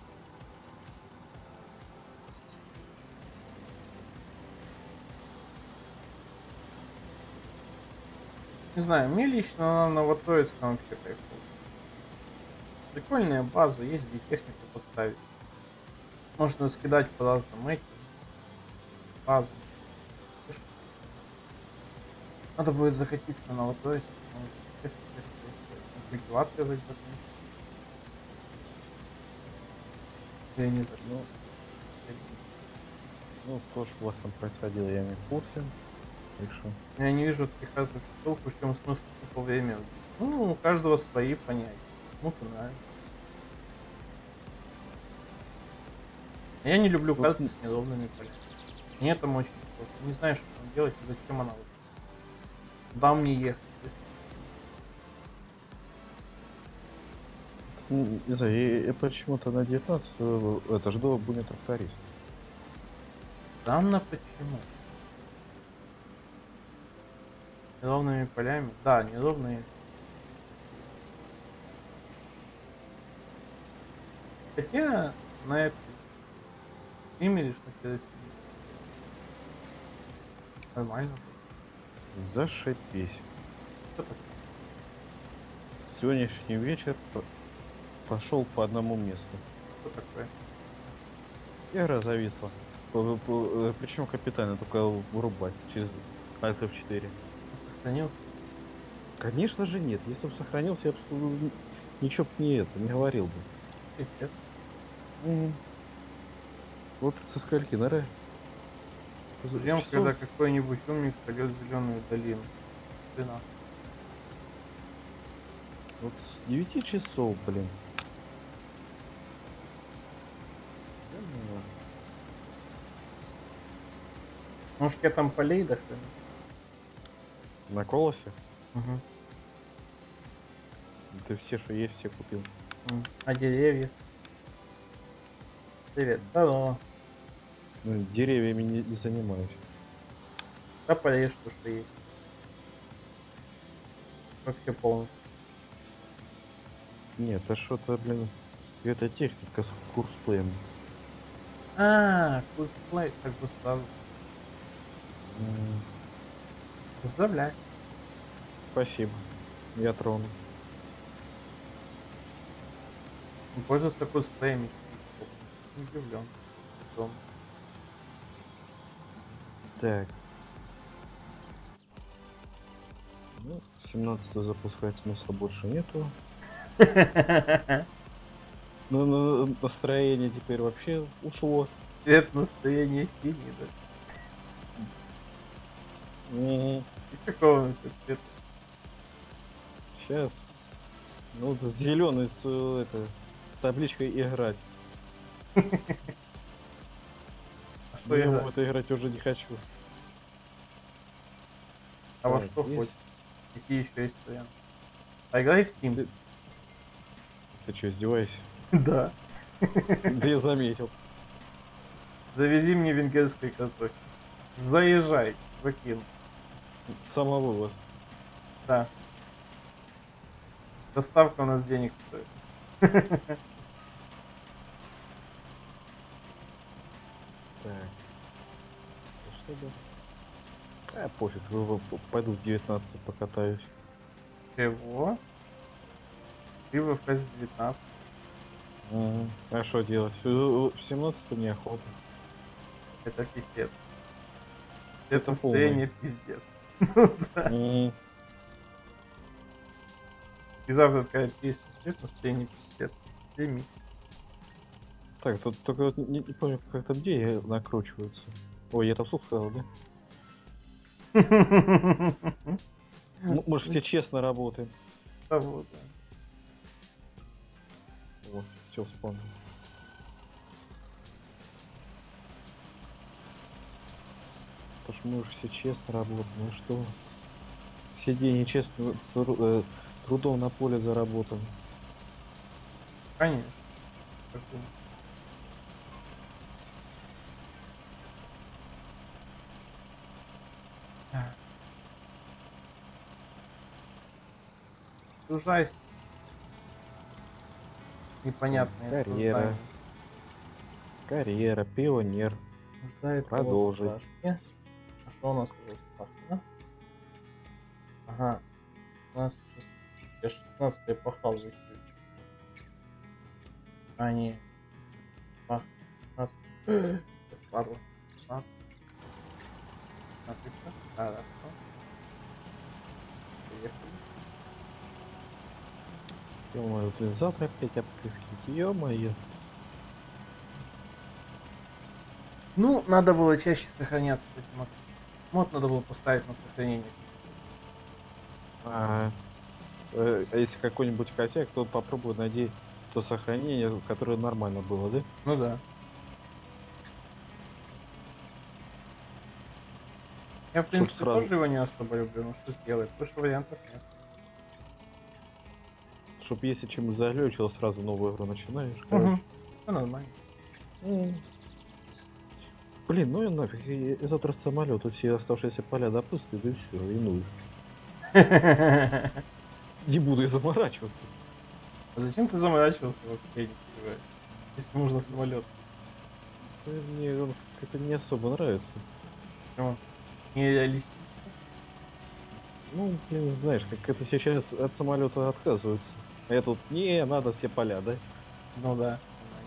Не знаю, мне лично на Новотроицком вообще кайфово. Прикольная база, есть где технику поставить. Можно скидать по разным этим базам. Надо будет захотеть на Новотроицк, потому что если культивация вроде закончится. Я не знаю. Ну, то, что у вас там происходило, я не в курсе. Так что... Я не вижу таких разных толку, в чем смысл тупо время. Ну, у каждого свои понятия. Кому-то нравится. Я не люблю карты с неровными полями. Мне там очень сложно. Не знаю, что там делать и зачем она вот. Куда мне ехать? Не знаю, я почему-то на 19 это жду будет тракторист. Странно почему. Неровными полями. Да, неровные. Хотя на это стриме лишь на керосине. Нормально. Зашибись. Что такое? Сегодняшний вечер пошел по одному месту. Что такое? Игра зависла. Причем капитально, только вырубать через Alt F4. Сохранился? Конечно же нет. Если бы сохранился, я бы ничего бы не говорил бы. Пиздец. Вот со скольки, наверное? Ждем, когда какой-нибудь умник сольет зеленую долину. 13. Вот с 9 часов, блин. Может, я там полей дохрена? На колосе? Угу. Ты все, что есть, все купил. А деревья? Привет. Здорово. Ну, деревьями не занимаюсь. Да полей, что есть. Вообще полностью. Нет, это что-то, блин, это техника с курсплеем. Курсплей, как бы сразу. Поздравляю. Спасибо. Я трону. Он пользуется косплеями. Не удивлен. Потом. Так. Ну, 17 запускать смысла больше нету. Ну, настроение теперь вообще ушло. Цвет настроения синий, да? И какого это цвета? Сейчас. Ну, зеленый с, с табличкой играть. А что Но я в играть? это играть уже не хочу. А во Так, что есть. хочешь? Какие еще есть варианты? Поиграй в Sims. Ты что, издеваешься? Да. Да я заметил. Завези мне венгерской картофель. Заезжай, закину. Самовывоз. Да. Доставка у нас денег стоит. Так. Что бы? Пофиг, пойду в 19 покатаюсь. Чего? Ты в FS 19. А что делать? В 17 неохота. Это пиздец. Это Это настроение полный. пиздец. Ну да. И завтра такая песня. Это настроение пиздец. Прими. Так, тут только вот не помню, как там где накручиваются. Ой, я это вслух сказал, да? Мы же все честно работаем. Того, да. Вот, все вспомнил. Потому что мы же все честно работаем. Ну что? Все деньги честно трудом на поле заработаны. Конечно. Как думаешь? Ужасно. Непонятное Карьера. создание. Карьера, пионер. Нуждается Продолжить. в спашке. А что у нас уже спашено? Ага. У нас я 16 я пахал в эфире. А, не. Пах. 16. Падла. А ты все? Хорошо. Поехали. Ё-моё, блин, завтра опять опрыскивать. Ё-моё. Ну, надо было чаще сохраняться с этим. Мод надо было поставить на сохранение. А если какой-нибудь косяк, то попробуй найти то сохранение, которое нормально было, да? Ну да. Я, в принципе, сразу- тоже его не особо люблю, но что сделать? Потому что вариантов нет. Чтоб если чем-то заглючил, сразу новую игру начинаешь. Угу. Короче. Все нормально. Блин, ну и нафиг. Я завтра самолет, все оставшиеся поля допустят, и все, и ну. Не буду я заморачиваться. А зачем ты заморачивался вообще, я не понимаю? Если можно самолет. Мне он как-то не особо нравится. Почему? Нереалистично. Ну, блин, знаешь, как это сейчас от самолета отказываются. А я тут, не, надо все поля, да? Ну да.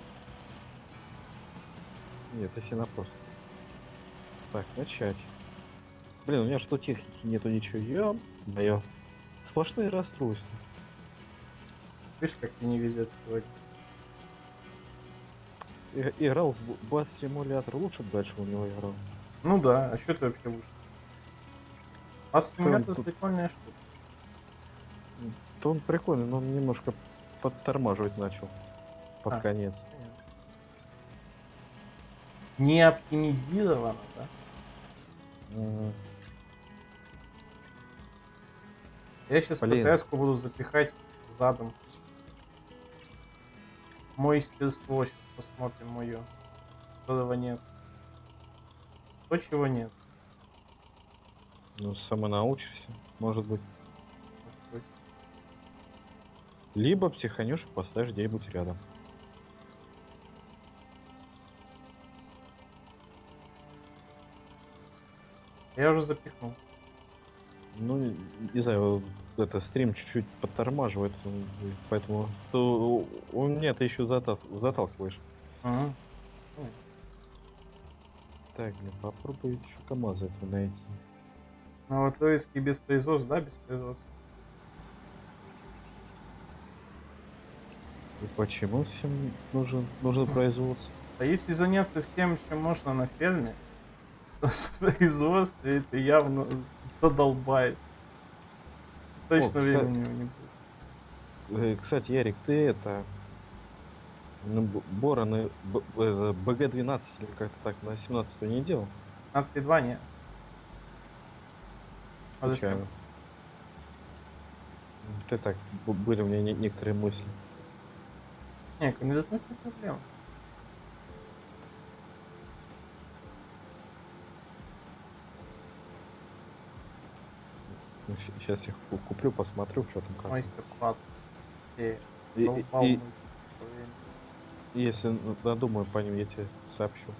Нет, если на просто. Так, начать. Блин, у меня что техники нету ничего. Ё-моё. Сплошные расстройства. Видишь, как тебе не везет сегодня. Играл в бас-симулятор, лучше бы дальше у него играл. Ну да, а что ты вообще вышел? А симулятор тут- прикольная штука. То он прикольный, но он немножко подтормаживать начал под А. конец. Понятно. Не оптимизировано, да? Я сейчас Блин. ПТС-ку буду запихать задом. Мое естество, сейчас посмотрим мое. Которого нет. То, чего нет. Ну, самонаучишься, может быть. Может быть. Либо психанешь и поставишь где-нибудь рядом. Я уже запихнул. Ну, не знаю, это стрим чуть-чуть подтормаживает, поэтому у меня ты еще заталкиваешь. Мгм. Ой, Так, блин, попробуй еще КамАЗ этого найти. ну вот вывески без производства, да, без производства? И почему всем нужно производство? А если заняться всем, чем можно на ферме, то в производстве это явно задолбает. О, Точно времени не будет. кстати, Ярик, ты это Бороны БГ-12 или как-то так на 17 не делал? 15,2 не. А зачем? Случайно. Ты так, были у меня некоторые мысли. Не, кандидатура не проблема. Сейчас их куплю, посмотрю, что там как. Мастер класс. И, Долбал и- мой всё время. и если надумаю по ним, я тебе сообщу.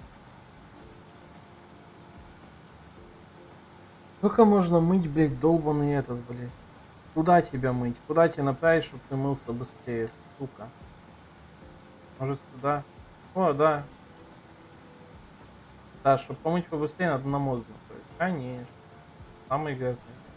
Сколько можно мыть, блядь, долбаный этот, блядь? Куда тебя мыть? Куда тебя направить, чтобы ты мылся быстрее, сука? Может сюда? О, да. Да, чтобы помыть побыстрее, надо на мозг направить. Конечно. Самое грязное место.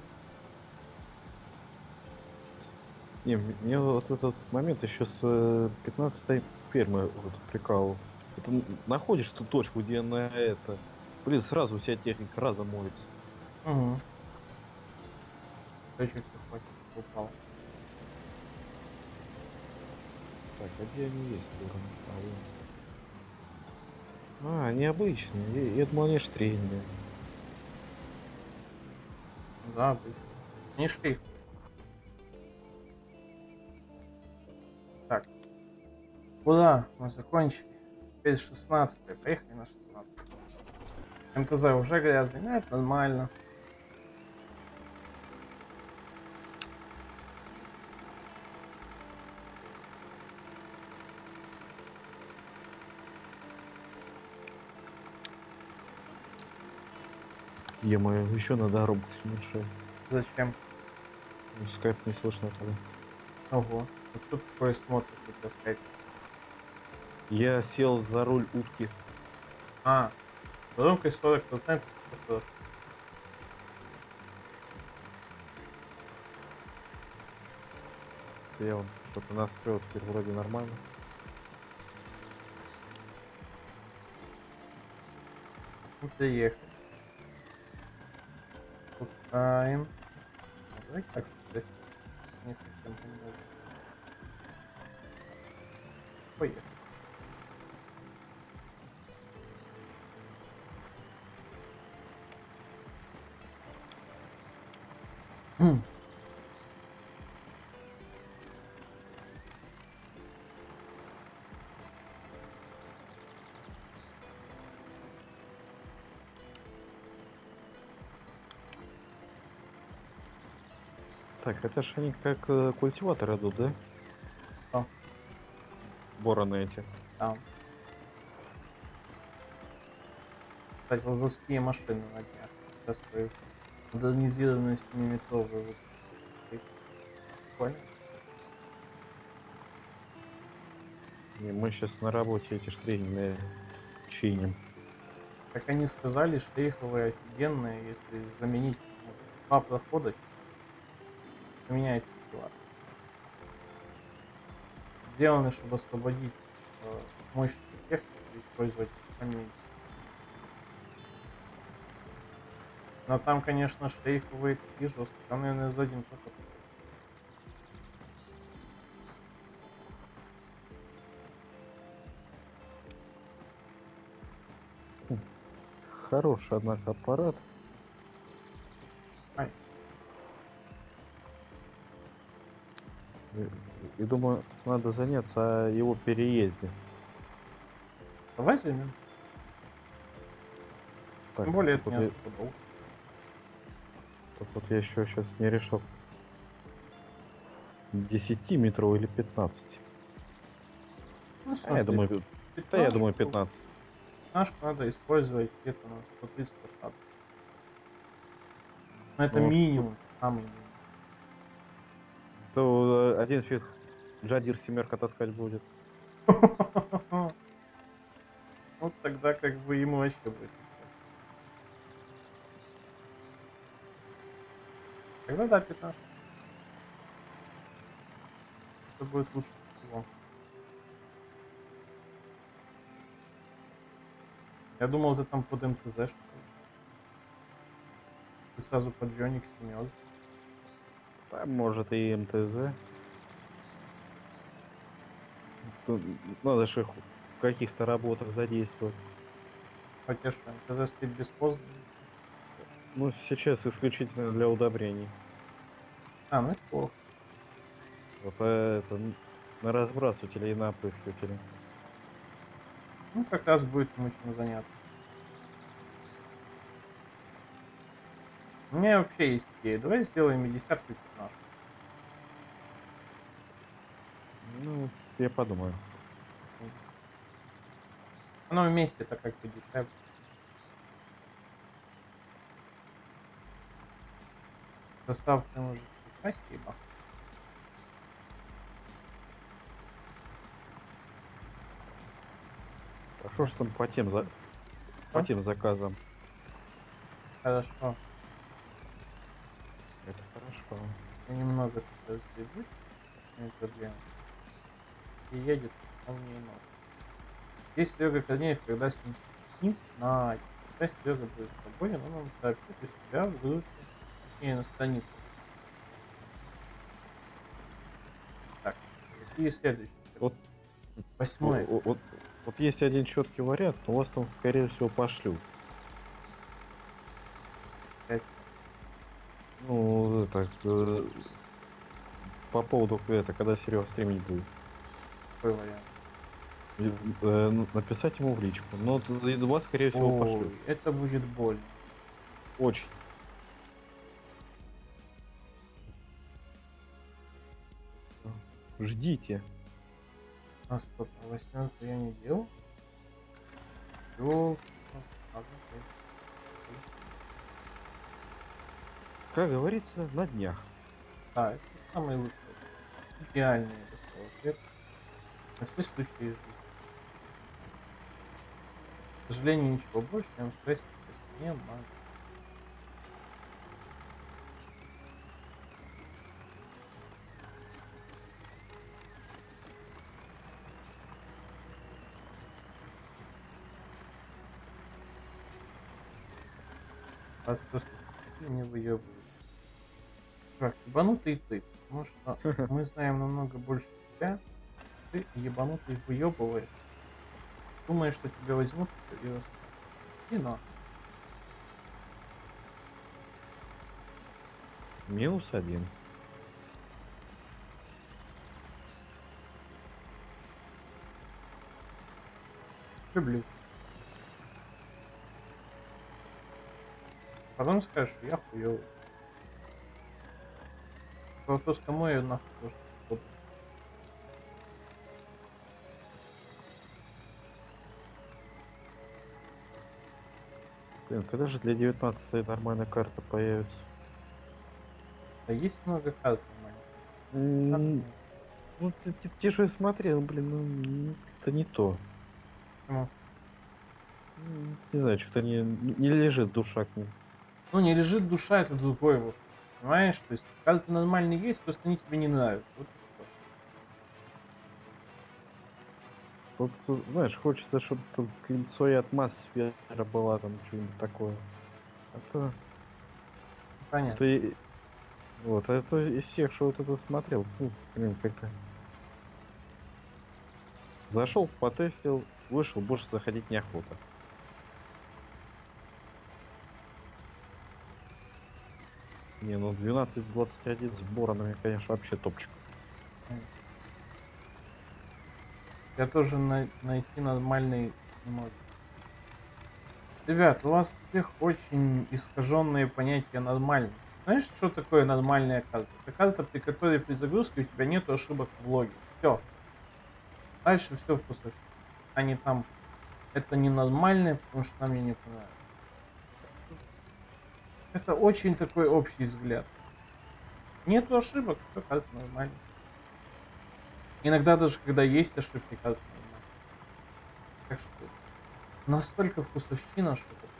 Не, мне вот этот момент еще с 15-й фермы вот прикалывал. Это находишь ту точку, где на это... Блин, сразу вся техника разом моется. Угу. Точно, что хватит, упал. Так, а где они есть? Необычные. Я думал, они штрейные. Да, обычно. Не шли. Так, куда мы закончили? Теперь 16. Поехали на 16. МТЗ уже грязный, но это нормально. Е-мое, еще на дорогу мешает. Зачем? Скайп не слышно тогда. Ого. Вот что ты такое смотришь, у тебя скайп? Я сел за руль утки. А, громкость 40%, это хорошо. Я вот что-то настроил, теперь вроде нормально. Ну, приехали. Пускаем. А, давайте так, чтобы красиво. Не совсем гандон. Поехали. Так, это ж они как культиваторы идут, да? Что? Бороны эти. Там. Кстати, лазовские машины на днях. Сейчас свою модернизированную 7-метровую выпустили. Прикольно. И мы сейчас на работе эти штрейные чиним. Как они сказали, шлейфовые офигенные, если заменить два прохода, поменяет культиватор. Сделаны, чтобы освободить мощную технику и использовать поменьше. Но там, конечно, шлейфовые такие жесткие. Там, наверное, за один проход. Хороший, однако, аппарат. Ай, И думаю, надо заняться его переезде. давай займем. Так, Тем более так это не вот, я, особо долго. так вот я еще сейчас не решил. 10 метров или 15. Ну, Я смотри, думаю, да, я думаю 15. 15 надо использовать где-то на 130 штатов. Но это Ну, минимум, самый минимум. то один фиг Джадир семерка таскать будет. Вот тогда как бы ему вообще будет весело. Тогда да, 15. Это будет лучше всего. Я думал, ты там под МТЗ что-то. Ты сразу под Джоник семёр. А может и МТЗ. Тут надо же их в каких-то работах задействовать. Хотя что, МТЗ стоит бесхозно. Ну, сейчас исключительно для удобрений. А, ну это плохо. Вот это на разбрасыватели и на опрыскиватели. Ну, как раз будет ему чем заняться. У меня вообще есть идея. Давай сделаем и десятку, и 15. Ну, я подумаю. Оно вместе-то как бы дешевле. Красавцы, мужики. Спасибо. А что ж там по тем, по тем заказам? Хорошо. Это хорошо. Я немного тут разбегусь. Не проблема. И едет полнее нос. Если Серега Корнеев, когда с ним не знаю. Когда Серега будет свободен, он нам сообщит у себя в группе. Точнее, на странице. Так, какие следующие? Вот, 8. вот есть один четкий вариант, но вас там, скорее всего, пошлют. 5. Ну, это, по поводу это, когда Серега стримить будет. Какой вариант? Написать ему в личку. Но вас, скорее всего, пошлют. Ой, это будет больно. Очень. Ждите. А, стоп, а 8 я не делал? Ё, ладно, окей. Как говорится, на днях. Да, это самый лучший. Идеальный, я бы сказал, ответ на все случаи жизни. К сожалению, ничего больше я вам сказать сейчас не могу. Вас просто не выебывают. Чувак, ебанутый ты, потому что мы знаем намного больше тебя. Ты ебанутый выебываешь. Думаешь, что тебя возьмут и вас и на. -1. Люблю. Потом скажешь, что я хуёвый. Вопрос, кому я нахуй тоже буду. Блин, когда же для 19 нормальная карта появится? Да есть много карт нормально. Ну, те, что я смотрел, блин, ну, это не то. Почему? Не знаю, что-то не лежит душа к ним. Ну, не лежит душа, это другой вот. Понимаешь? То есть карты нормальные есть, просто они тебе не нравятся. Вот и всё. Вот, знаешь, хочется, чтобы тут какая-нибудь своя атмосфера была, там, что-нибудь такое. А то, Понятно. вот, а то из всех, что вот это смотрел, ну, блин, как-то... Зашел, потестил, вышел, больше заходить неохота. Не, ну 12-21 с Боронами, конечно, вообще топчик. Я тоже найти нормальный не могу. Ребят, у вас всех очень искаженные понятия нормальности. Знаешь, что такое нормальная карта? Это карта, при которой при загрузке у тебя нет ошибок в логе. Все. Дальше все в пустоши. Они там. Это ненормальные, потому что нам мне не понравилось. Это очень такой общий взгляд. Нету ошибок, все как нормально. Иногда даже когда есть ошибки, как нормально. Так что настолько вкусовщина, что это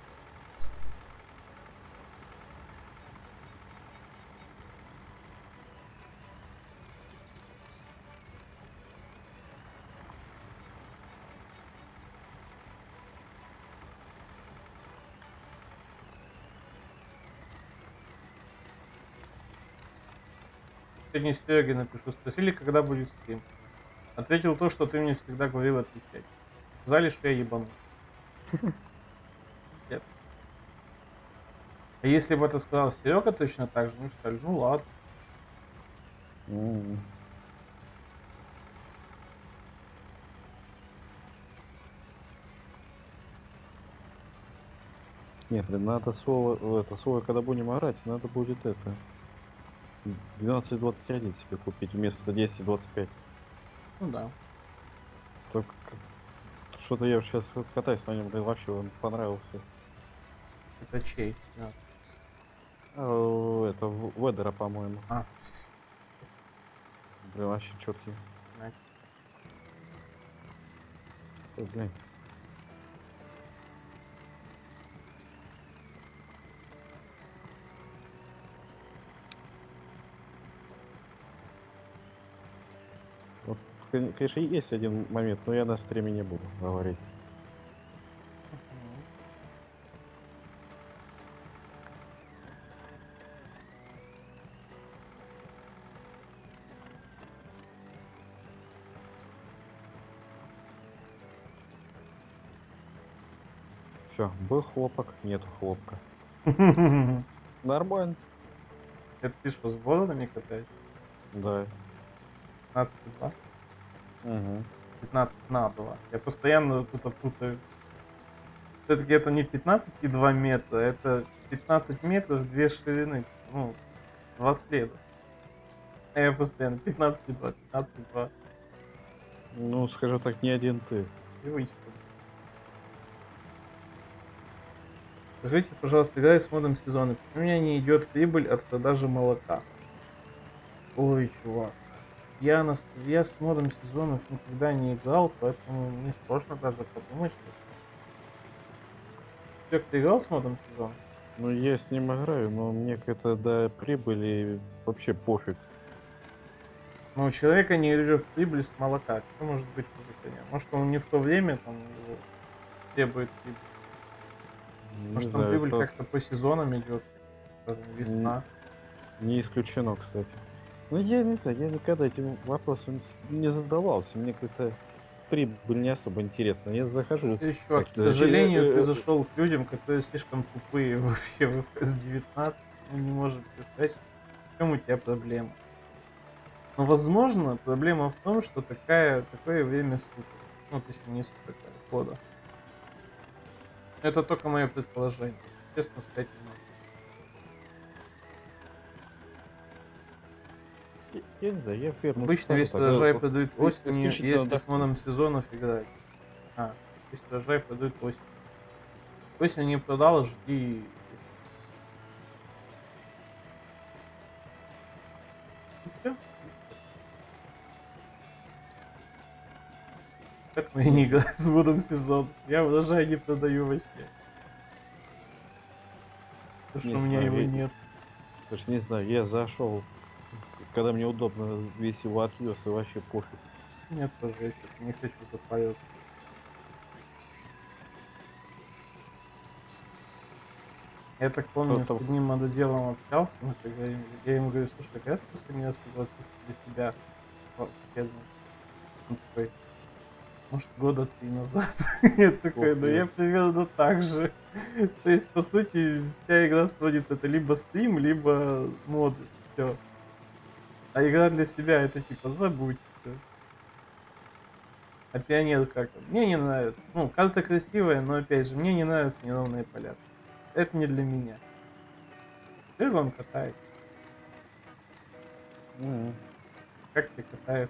сегодня Сереге напишу. Спросили, когда будет стрим. Ответил то, что ты мне всегда говорил отвечать. Сказали, что я ебану. Нет. А если бы это сказал Серега точно так же, мы бы сказали, ну ладно. М. Нет, блин, надо соло, когда будем орать, надо будет это 12.21 себе купить вместо 10.25. Ну да. Только что-то я сейчас катаюсь на нем, блин, вообще он понравился. Это чей? Да. Это Ведера, по-моему. А, Блин, вообще четкий. знаете. Ой, блин. Вот, конечно, есть один момент, но я на стриме не буду говорить. Мгм. Все, был хлопок, нету хлопка. Нормально. Это ты что, с бородами катаешь? Да. 15,2? Угу. 15 на 2. Я постоянно тут путаю. Все-таки это не 15,2 метра, это 15 метров, 2 ширины. Ну, 2 следа. А я постоянно 15,2, 15,2. Ну, скажу так, не один ты. Привычка. Скажите, пожалуйста, играй с модом сезона. Почему у меня не идет прибыль от продажи молока? Ой, чувак. Я с модом сезонов никогда не играл, поэтому мне сложно даже подумать, что... Ты играл с модом сезона? Ну, я с ним играю, но мне как-то до прибыли вообще пофиг. Но у человека не идет прибыль с молока. Что может быть хуже коня? Может, он не в то время там его требует прибыль. Не Может, там знаю, прибыль это как-то по сезонам идет. Скажем, весна. не исключено, кстати. Ну, я не знаю, я никогда этим вопросом не задавался. Мне как-то прибыль не особо интересна. Я захожу, Ты чувак, так, к сожалению, ты зашел к людям, которые слишком тупые вообще в FS 19. Мы не можем представить, в чем у тебя проблема. Но, возможно, проблема в том, что такое время суток. Ну, точнее, не суток, а года. Это только мое предположение. Честно сказать не могу. я не знаю, я ферму Обычно скажу весь так, урожай вот продают осенью, исключительно если с доход. модом сезонов играть. А, весь урожай продают осенью. Осенью не продал, жди весны. И все. Поэтому я не играю с модом сезон. Я урожай не продаю вообще. Потому что Не у меня знаю, его нет. даже не знаю, я зашел, когда мне удобно, весь его отвез, и вообще пофиг. Нет, тоже я что-то не хочу запариваться. Я так помню, с Кто-то одним мододелом общался, мы тогда я ему говорю, слушай, а когда ты последний раз играл чисто для себя в ферму? Он такой, может, года 3 назад. Я такой, Ух ну ты. я примерно так же. То есть, по сути, вся игра сводится, это либо стрим, либо моды. Все. А игра для себя это типа забудь всё. А пионер как? Мне не нравится. Ну, карта красивая, но опять же, мне не нравятся неровные поля. Это не для меня. Серега он катает. Мгм. Как тебе катает?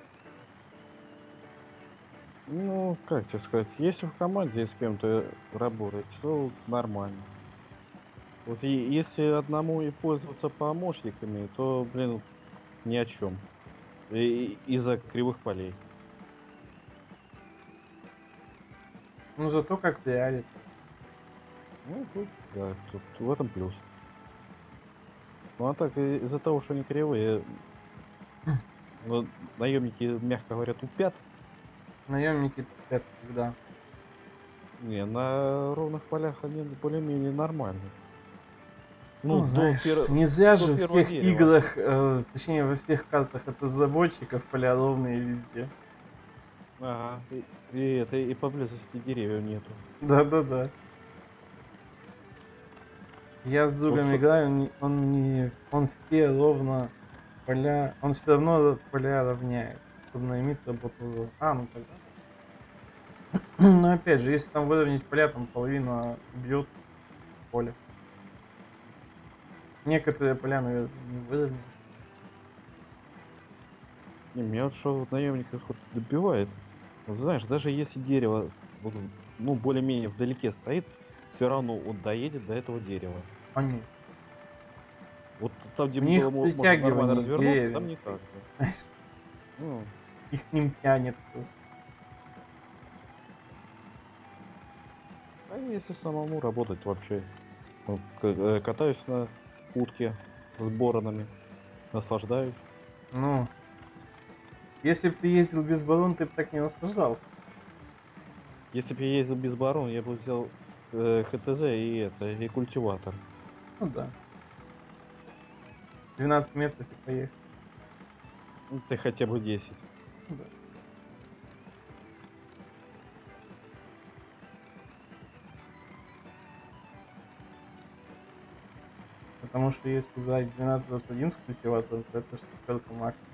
Ну, как тебе сказать, если в команде с кем-то работать, то нормально. Вот если одному и пользоваться помощниками, то, блин, ни о чем. Из-за кривых полей. Ну зато как в реале. Ну, тут, да, тут в этом плюс. Ну, а так, из-за того, что они кривые, ну, наемники, мягко говоря, тупят. Наемники тупят всегда. Не, на ровных полях они более-менее нормальные. Ну, Ну, знаешь, не зря до же в первого всех дерева. играх, точнее во всех картах от разработчиков поля ровные везде. Ага. И поблизости деревьев нету. Да-да-да. Я с Вот другом что... играю, он все ровно поля, он все равно поля равняет, чтобы наймит работал ровно. Ну тогда. Но опять же, если там выровнять поля, там половина бьет поле. Некоторые поля, наверное, не выровняешь. Не, меня вот что в наемниках вот добивает. Вот знаешь, даже если дерево вот, ну, более-менее вдалеке стоит, все равно он доедет до этого дерева. Они. Вот там, где У было них можно нормально притягивание развернуться, деревья там не не стоит. так-то. Ну, Их к ним тянет просто. а если самому работать вообще? Вот, катаюсь на утке с боронами, наслаждаюсь. Ну, если бы ты ездил без барон, ты бы так не наслаждался. Если бы я ездил без барона, я бы взял ХТЗ и культиватор. Ну да. 12 метров и поехал. Ну, ты хотя бы 10. Ну да. Потому что если брать 12-21 с культиватором, то это шестерка максимум.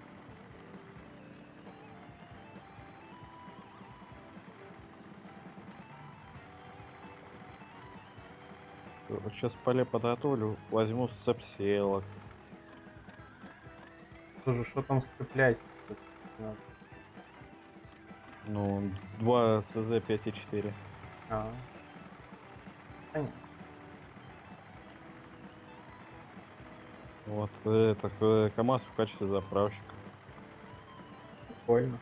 Вот сейчас поле подготовлю, возьму сапселок. Тоже что там сцеплять? Надо. Ну, 2 СЗ 5,4. А, понятно. Вот это КамАЗ в качестве заправщика. Прикольно.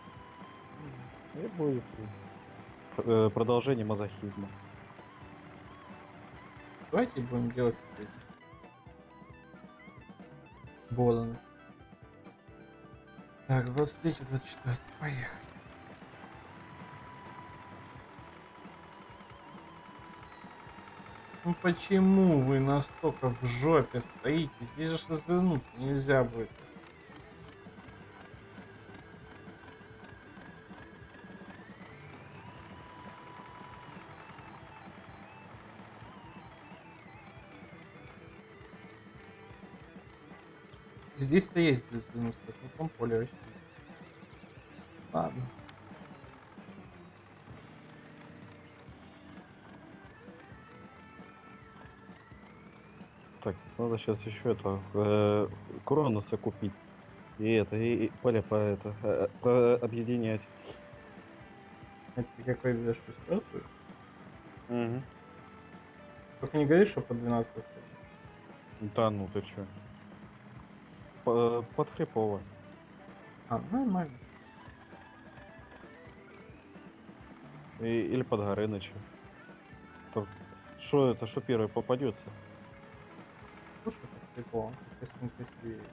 И будет продолжение мазохизма. Давайте будем делать эти Боданы. Так, 23-24. Поехали. Ну почему вы настолько в жопе стоите? Здесь же развернуться нельзя будет. Здесь-то есть развернуться, так на том поле вообще. Ладно. Так, надо сейчас еще это Кроноса купить. И поле по объединять. Это ты какой берешь шестерку? Угу. Только не говори, что по 12 стоит. Да ну ты чё? Под хрипово. Нормально. Или под Горыныча. Что это, что первое попадется? Слушай, как прикол, если он красивее.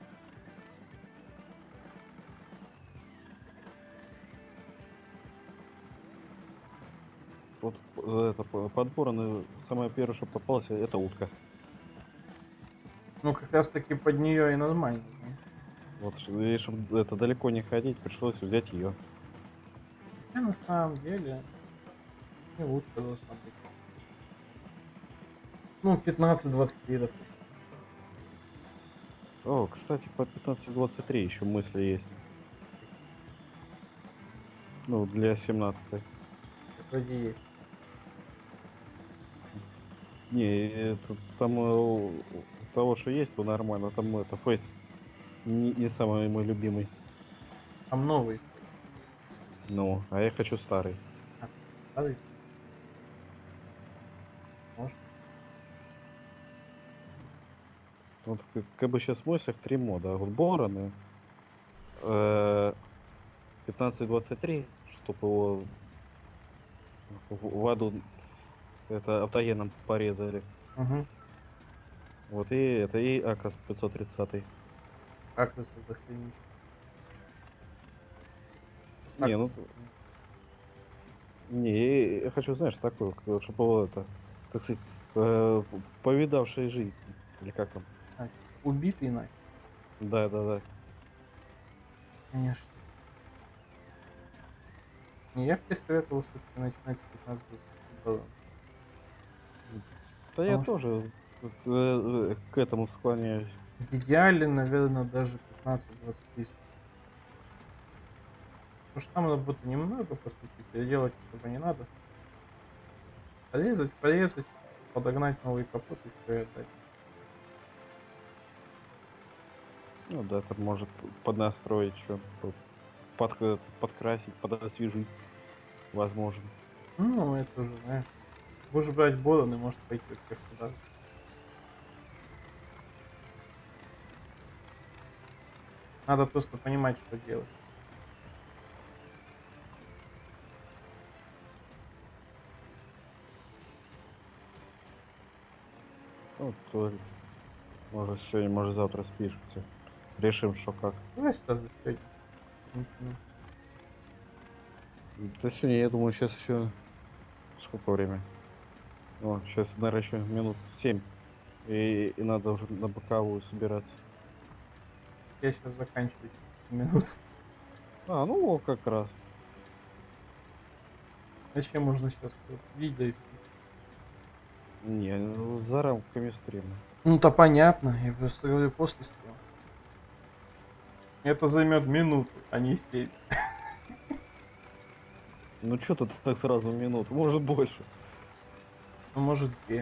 Вот это подборно, самое первое, что попался, это утка. Ну, как раз таки под нее и нормально. Да? Вот, и чтобы это далеко не ходить, пришлось взять ее. Я на самом деле не утка должна быть. Ну, 15-23, допустим. О, кстати, по 15-23 еще мысли есть. Ну, для 17-й. Вроде есть. Не, это, там того, что есть, то нормально. Там это фейс не самый мой любимый. Там новый. Ну, а я хочу старый. Старый. Может. Вот как бы сейчас мойсах 3 мода. Вот Бороны, э, 15-23, чтобы его в аду это автогеном порезали. Угу. Вот и это и АКС 530. Как вы захренить? Не, ну не, я хочу, знаешь, такое, чтобы его это, так сказать, повидавшая жизнь. Или как там? Убитый нахер. Да, да, да. Конечно. Не, я бы тебе советовал все-таки начинать с 15-20 долларов. Да я Потому что тоже к этому склоняюсь. в идеале, наверное, даже 15-20 тысяч. Потому что там работы немного, по сути, переделать особо не надо. Порезать, подогнать новый капот и все, и отдать. Ну да, там может поднастроить что, подкрасить, подосвежить, возможно. Ну, это уже, знаешь. Будешь брать Борон и может пойти у всех туда. Надо просто понимать, что делать. Ну, то, может сегодня, может завтра спишемся. Решим, что как. Давай сразу сегодня. Мгм. Да сегодня, я думаю, сейчас еще сколько время? О, сейчас, наверное, еще минут 7. И надо уже на боковую собираться. Я сейчас заканчиваю через 5 минут. А, ну вот как раз. Зачем можно сейчас пить, да и всё. Не, ну, за рамками стрима. Ну-то понятно, я просто говорю после стрима. Это займет минуту, а не 7. Ну что ты так сразу минут? Может больше. Ну, может, 2.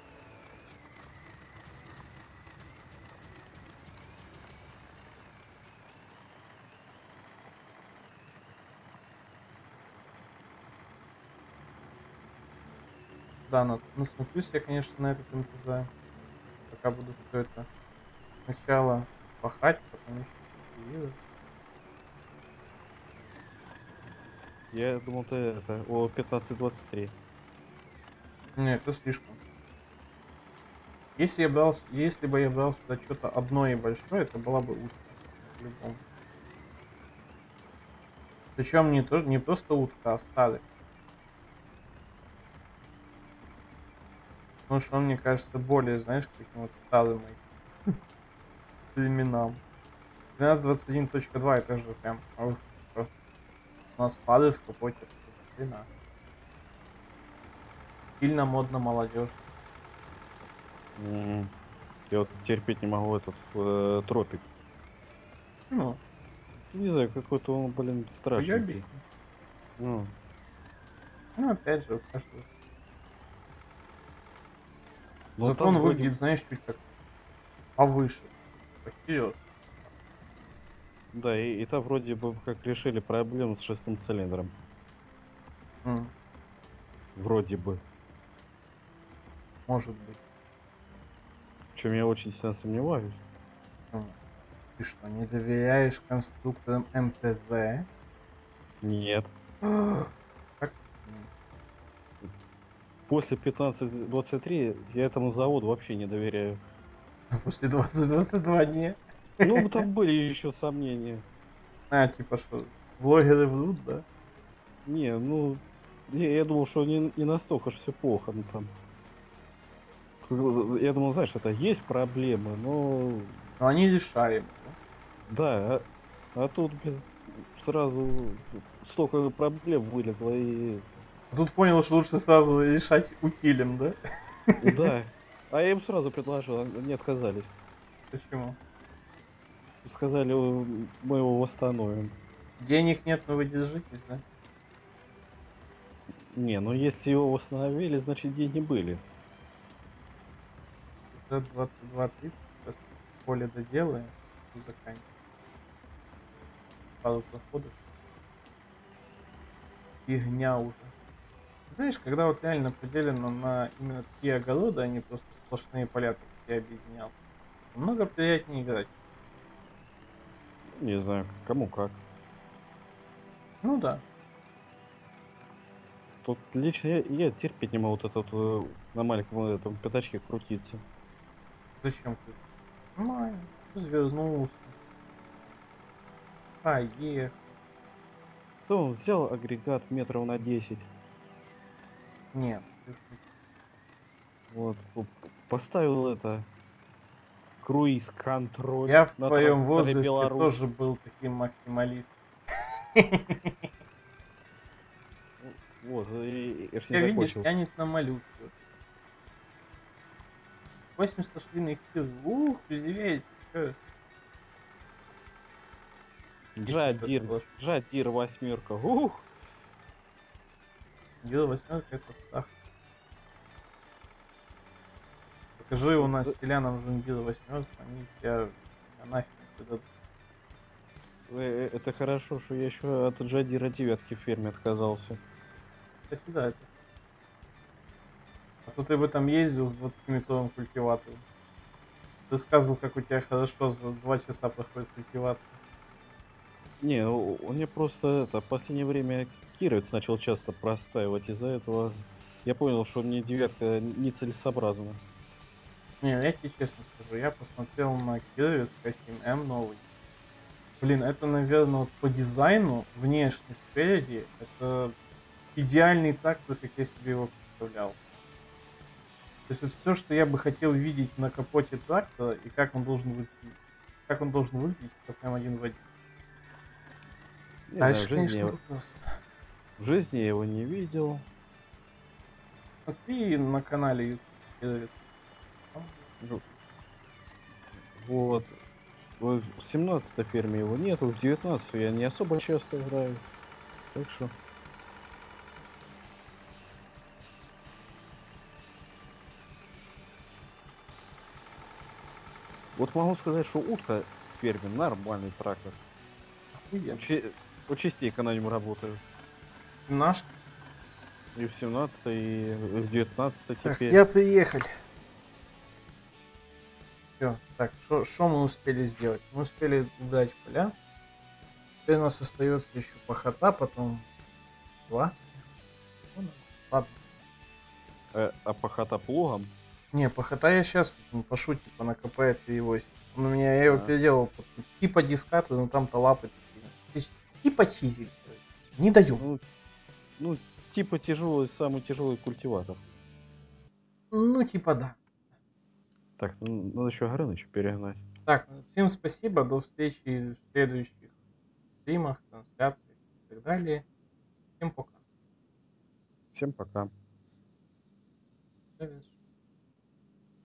Да, насмотрюсь я, конечно, на этот МТЗ. Пока буду все это сначала пахать, потом еще культивировать. Я думал, ты это о 15-23. Не, это слишком. Если бы я брал сюда что-то одно и большое, это была бы утка. По-любому. Причем не просто утка, а стадо. Потому что он, мне кажется, более, знаешь, к таким вот старым этим временам. 12.21.2 это же прям у нас фары в капоте. Хрена. Сильно модно молодежь. Я вот терпеть не могу этот тропик. Ну, Не знаю, какой-то он, блин, страшненький. уёбищный. Ну, Ну, опять же, у каждого. но Зато там он вроде... выглядит, знаешь, чуть так повыше. Вперед. Да, и там вроде бы как решили проблему с шестым цилиндром. Вроде бы. Может быть. В чем я очень сильно сомневаюсь. М. Ты что, не доверяешь конструкторам МТЗ? Нет. Как ты смеешь? После 15-23 я этому заводу вообще не доверяю. А после 2022 не? Ну, там были еще сомнения. А, типа что, блогеры врут, да? Не, ну, я думал, что не настолько ж все плохо. Ну, там. Я думал, знаешь, это есть проблемы, но Но они решаемы, да? да, а тут, блин, сразу столько проблем вылезло и А тут понял, что лучше сразу решать утилем, да? да. А я им сразу предложил, они отказались. Почему? Сказали, мы его восстановим. Денег нет, но вы держитесь, да? Не, ну если его восстановили, значит деньги были. Уже 22:30, сейчас в поле доделаем, и заканчиваем. Пару проходов. Фигня уже. Знаешь, когда вот реально поделено на именно такие огороды, а не просто сплошные поля, как я объединял. Много приятнее играть. Не знаю, кому как. Ну да. Тут лично я терпеть не могу вот этот на маленьком этом пятачке крутиться. Зачем ты? Нормально. Развернулся. Поехал. То он взял агрегат метров на 10. Нет, ты шутишь. Вот, поставил это круиз-контроль Я в на твоем тракторе возрасте Беларусь. тоже был таким максималистом. Вот, и я ж не Я, видишь, закончил. тянет на малютку. 80 лошадиных сил. Зеветь. Джадир восьмерка. Ух! Дело восьмерка это страх. Покажи у нас селянам Жундила восьмерку, они тебя нафиг не придадут. Это хорошо, что я еще от Джадира девятки в ферме отказался. Кстати, да, это. А то ты бы там ездил с 20-метровым культиватором. Ты сказал, как у тебя хорошо за 2 часа проходит культивация. Не, у меня просто это в последнее время кировец начал часто простаивать. Из-за этого я понял, что мне девятка нецелесообразна. Не, я тебе честно скажу, я посмотрел на Кировец К7М новый. Блин, это, наверное, вот по дизайну, внешне спереди, это идеальный трактор, как я себе его представлял. То есть это все, что я бы хотел видеть на капоте трактора, и как он должен выглядеть. Как он должен выглядеть, это прям один в один. Не Дальше, знаю, конечно, вопрос. в жизни я его не видел. Смотри на канале YouTube Кировец. Там Ну, вот. В 17-й ферме его нету, в 19 я не особо часто играю. Так что. Вот могу сказать, что утка в ферме нормальный трактор. охуенно. Вот частенько на нем работаю. Наш. И в 17 и в 19 Так, теперь. я приехал. Все, так, что мы успели сделать? Мы успели убрать поля. Теперь у нас остается еще пахота, потом 2. Ну, ладно. А пахота плугом? Не, пахота я сейчас пошу, типа на КП 3.8. Он у меня, я его А. переделал под типа дискаты, но там-то лапы такие. То есть, типа чизель. Не даем. Ну, типа тяжелый, самый тяжелый культиватор. Ну, типа да. Так, надо еще Горыныча перегнать. Так, всем спасибо, до встречи в следующих стримах, трансляциях и так далее. Всем пока. Всем пока. Привет.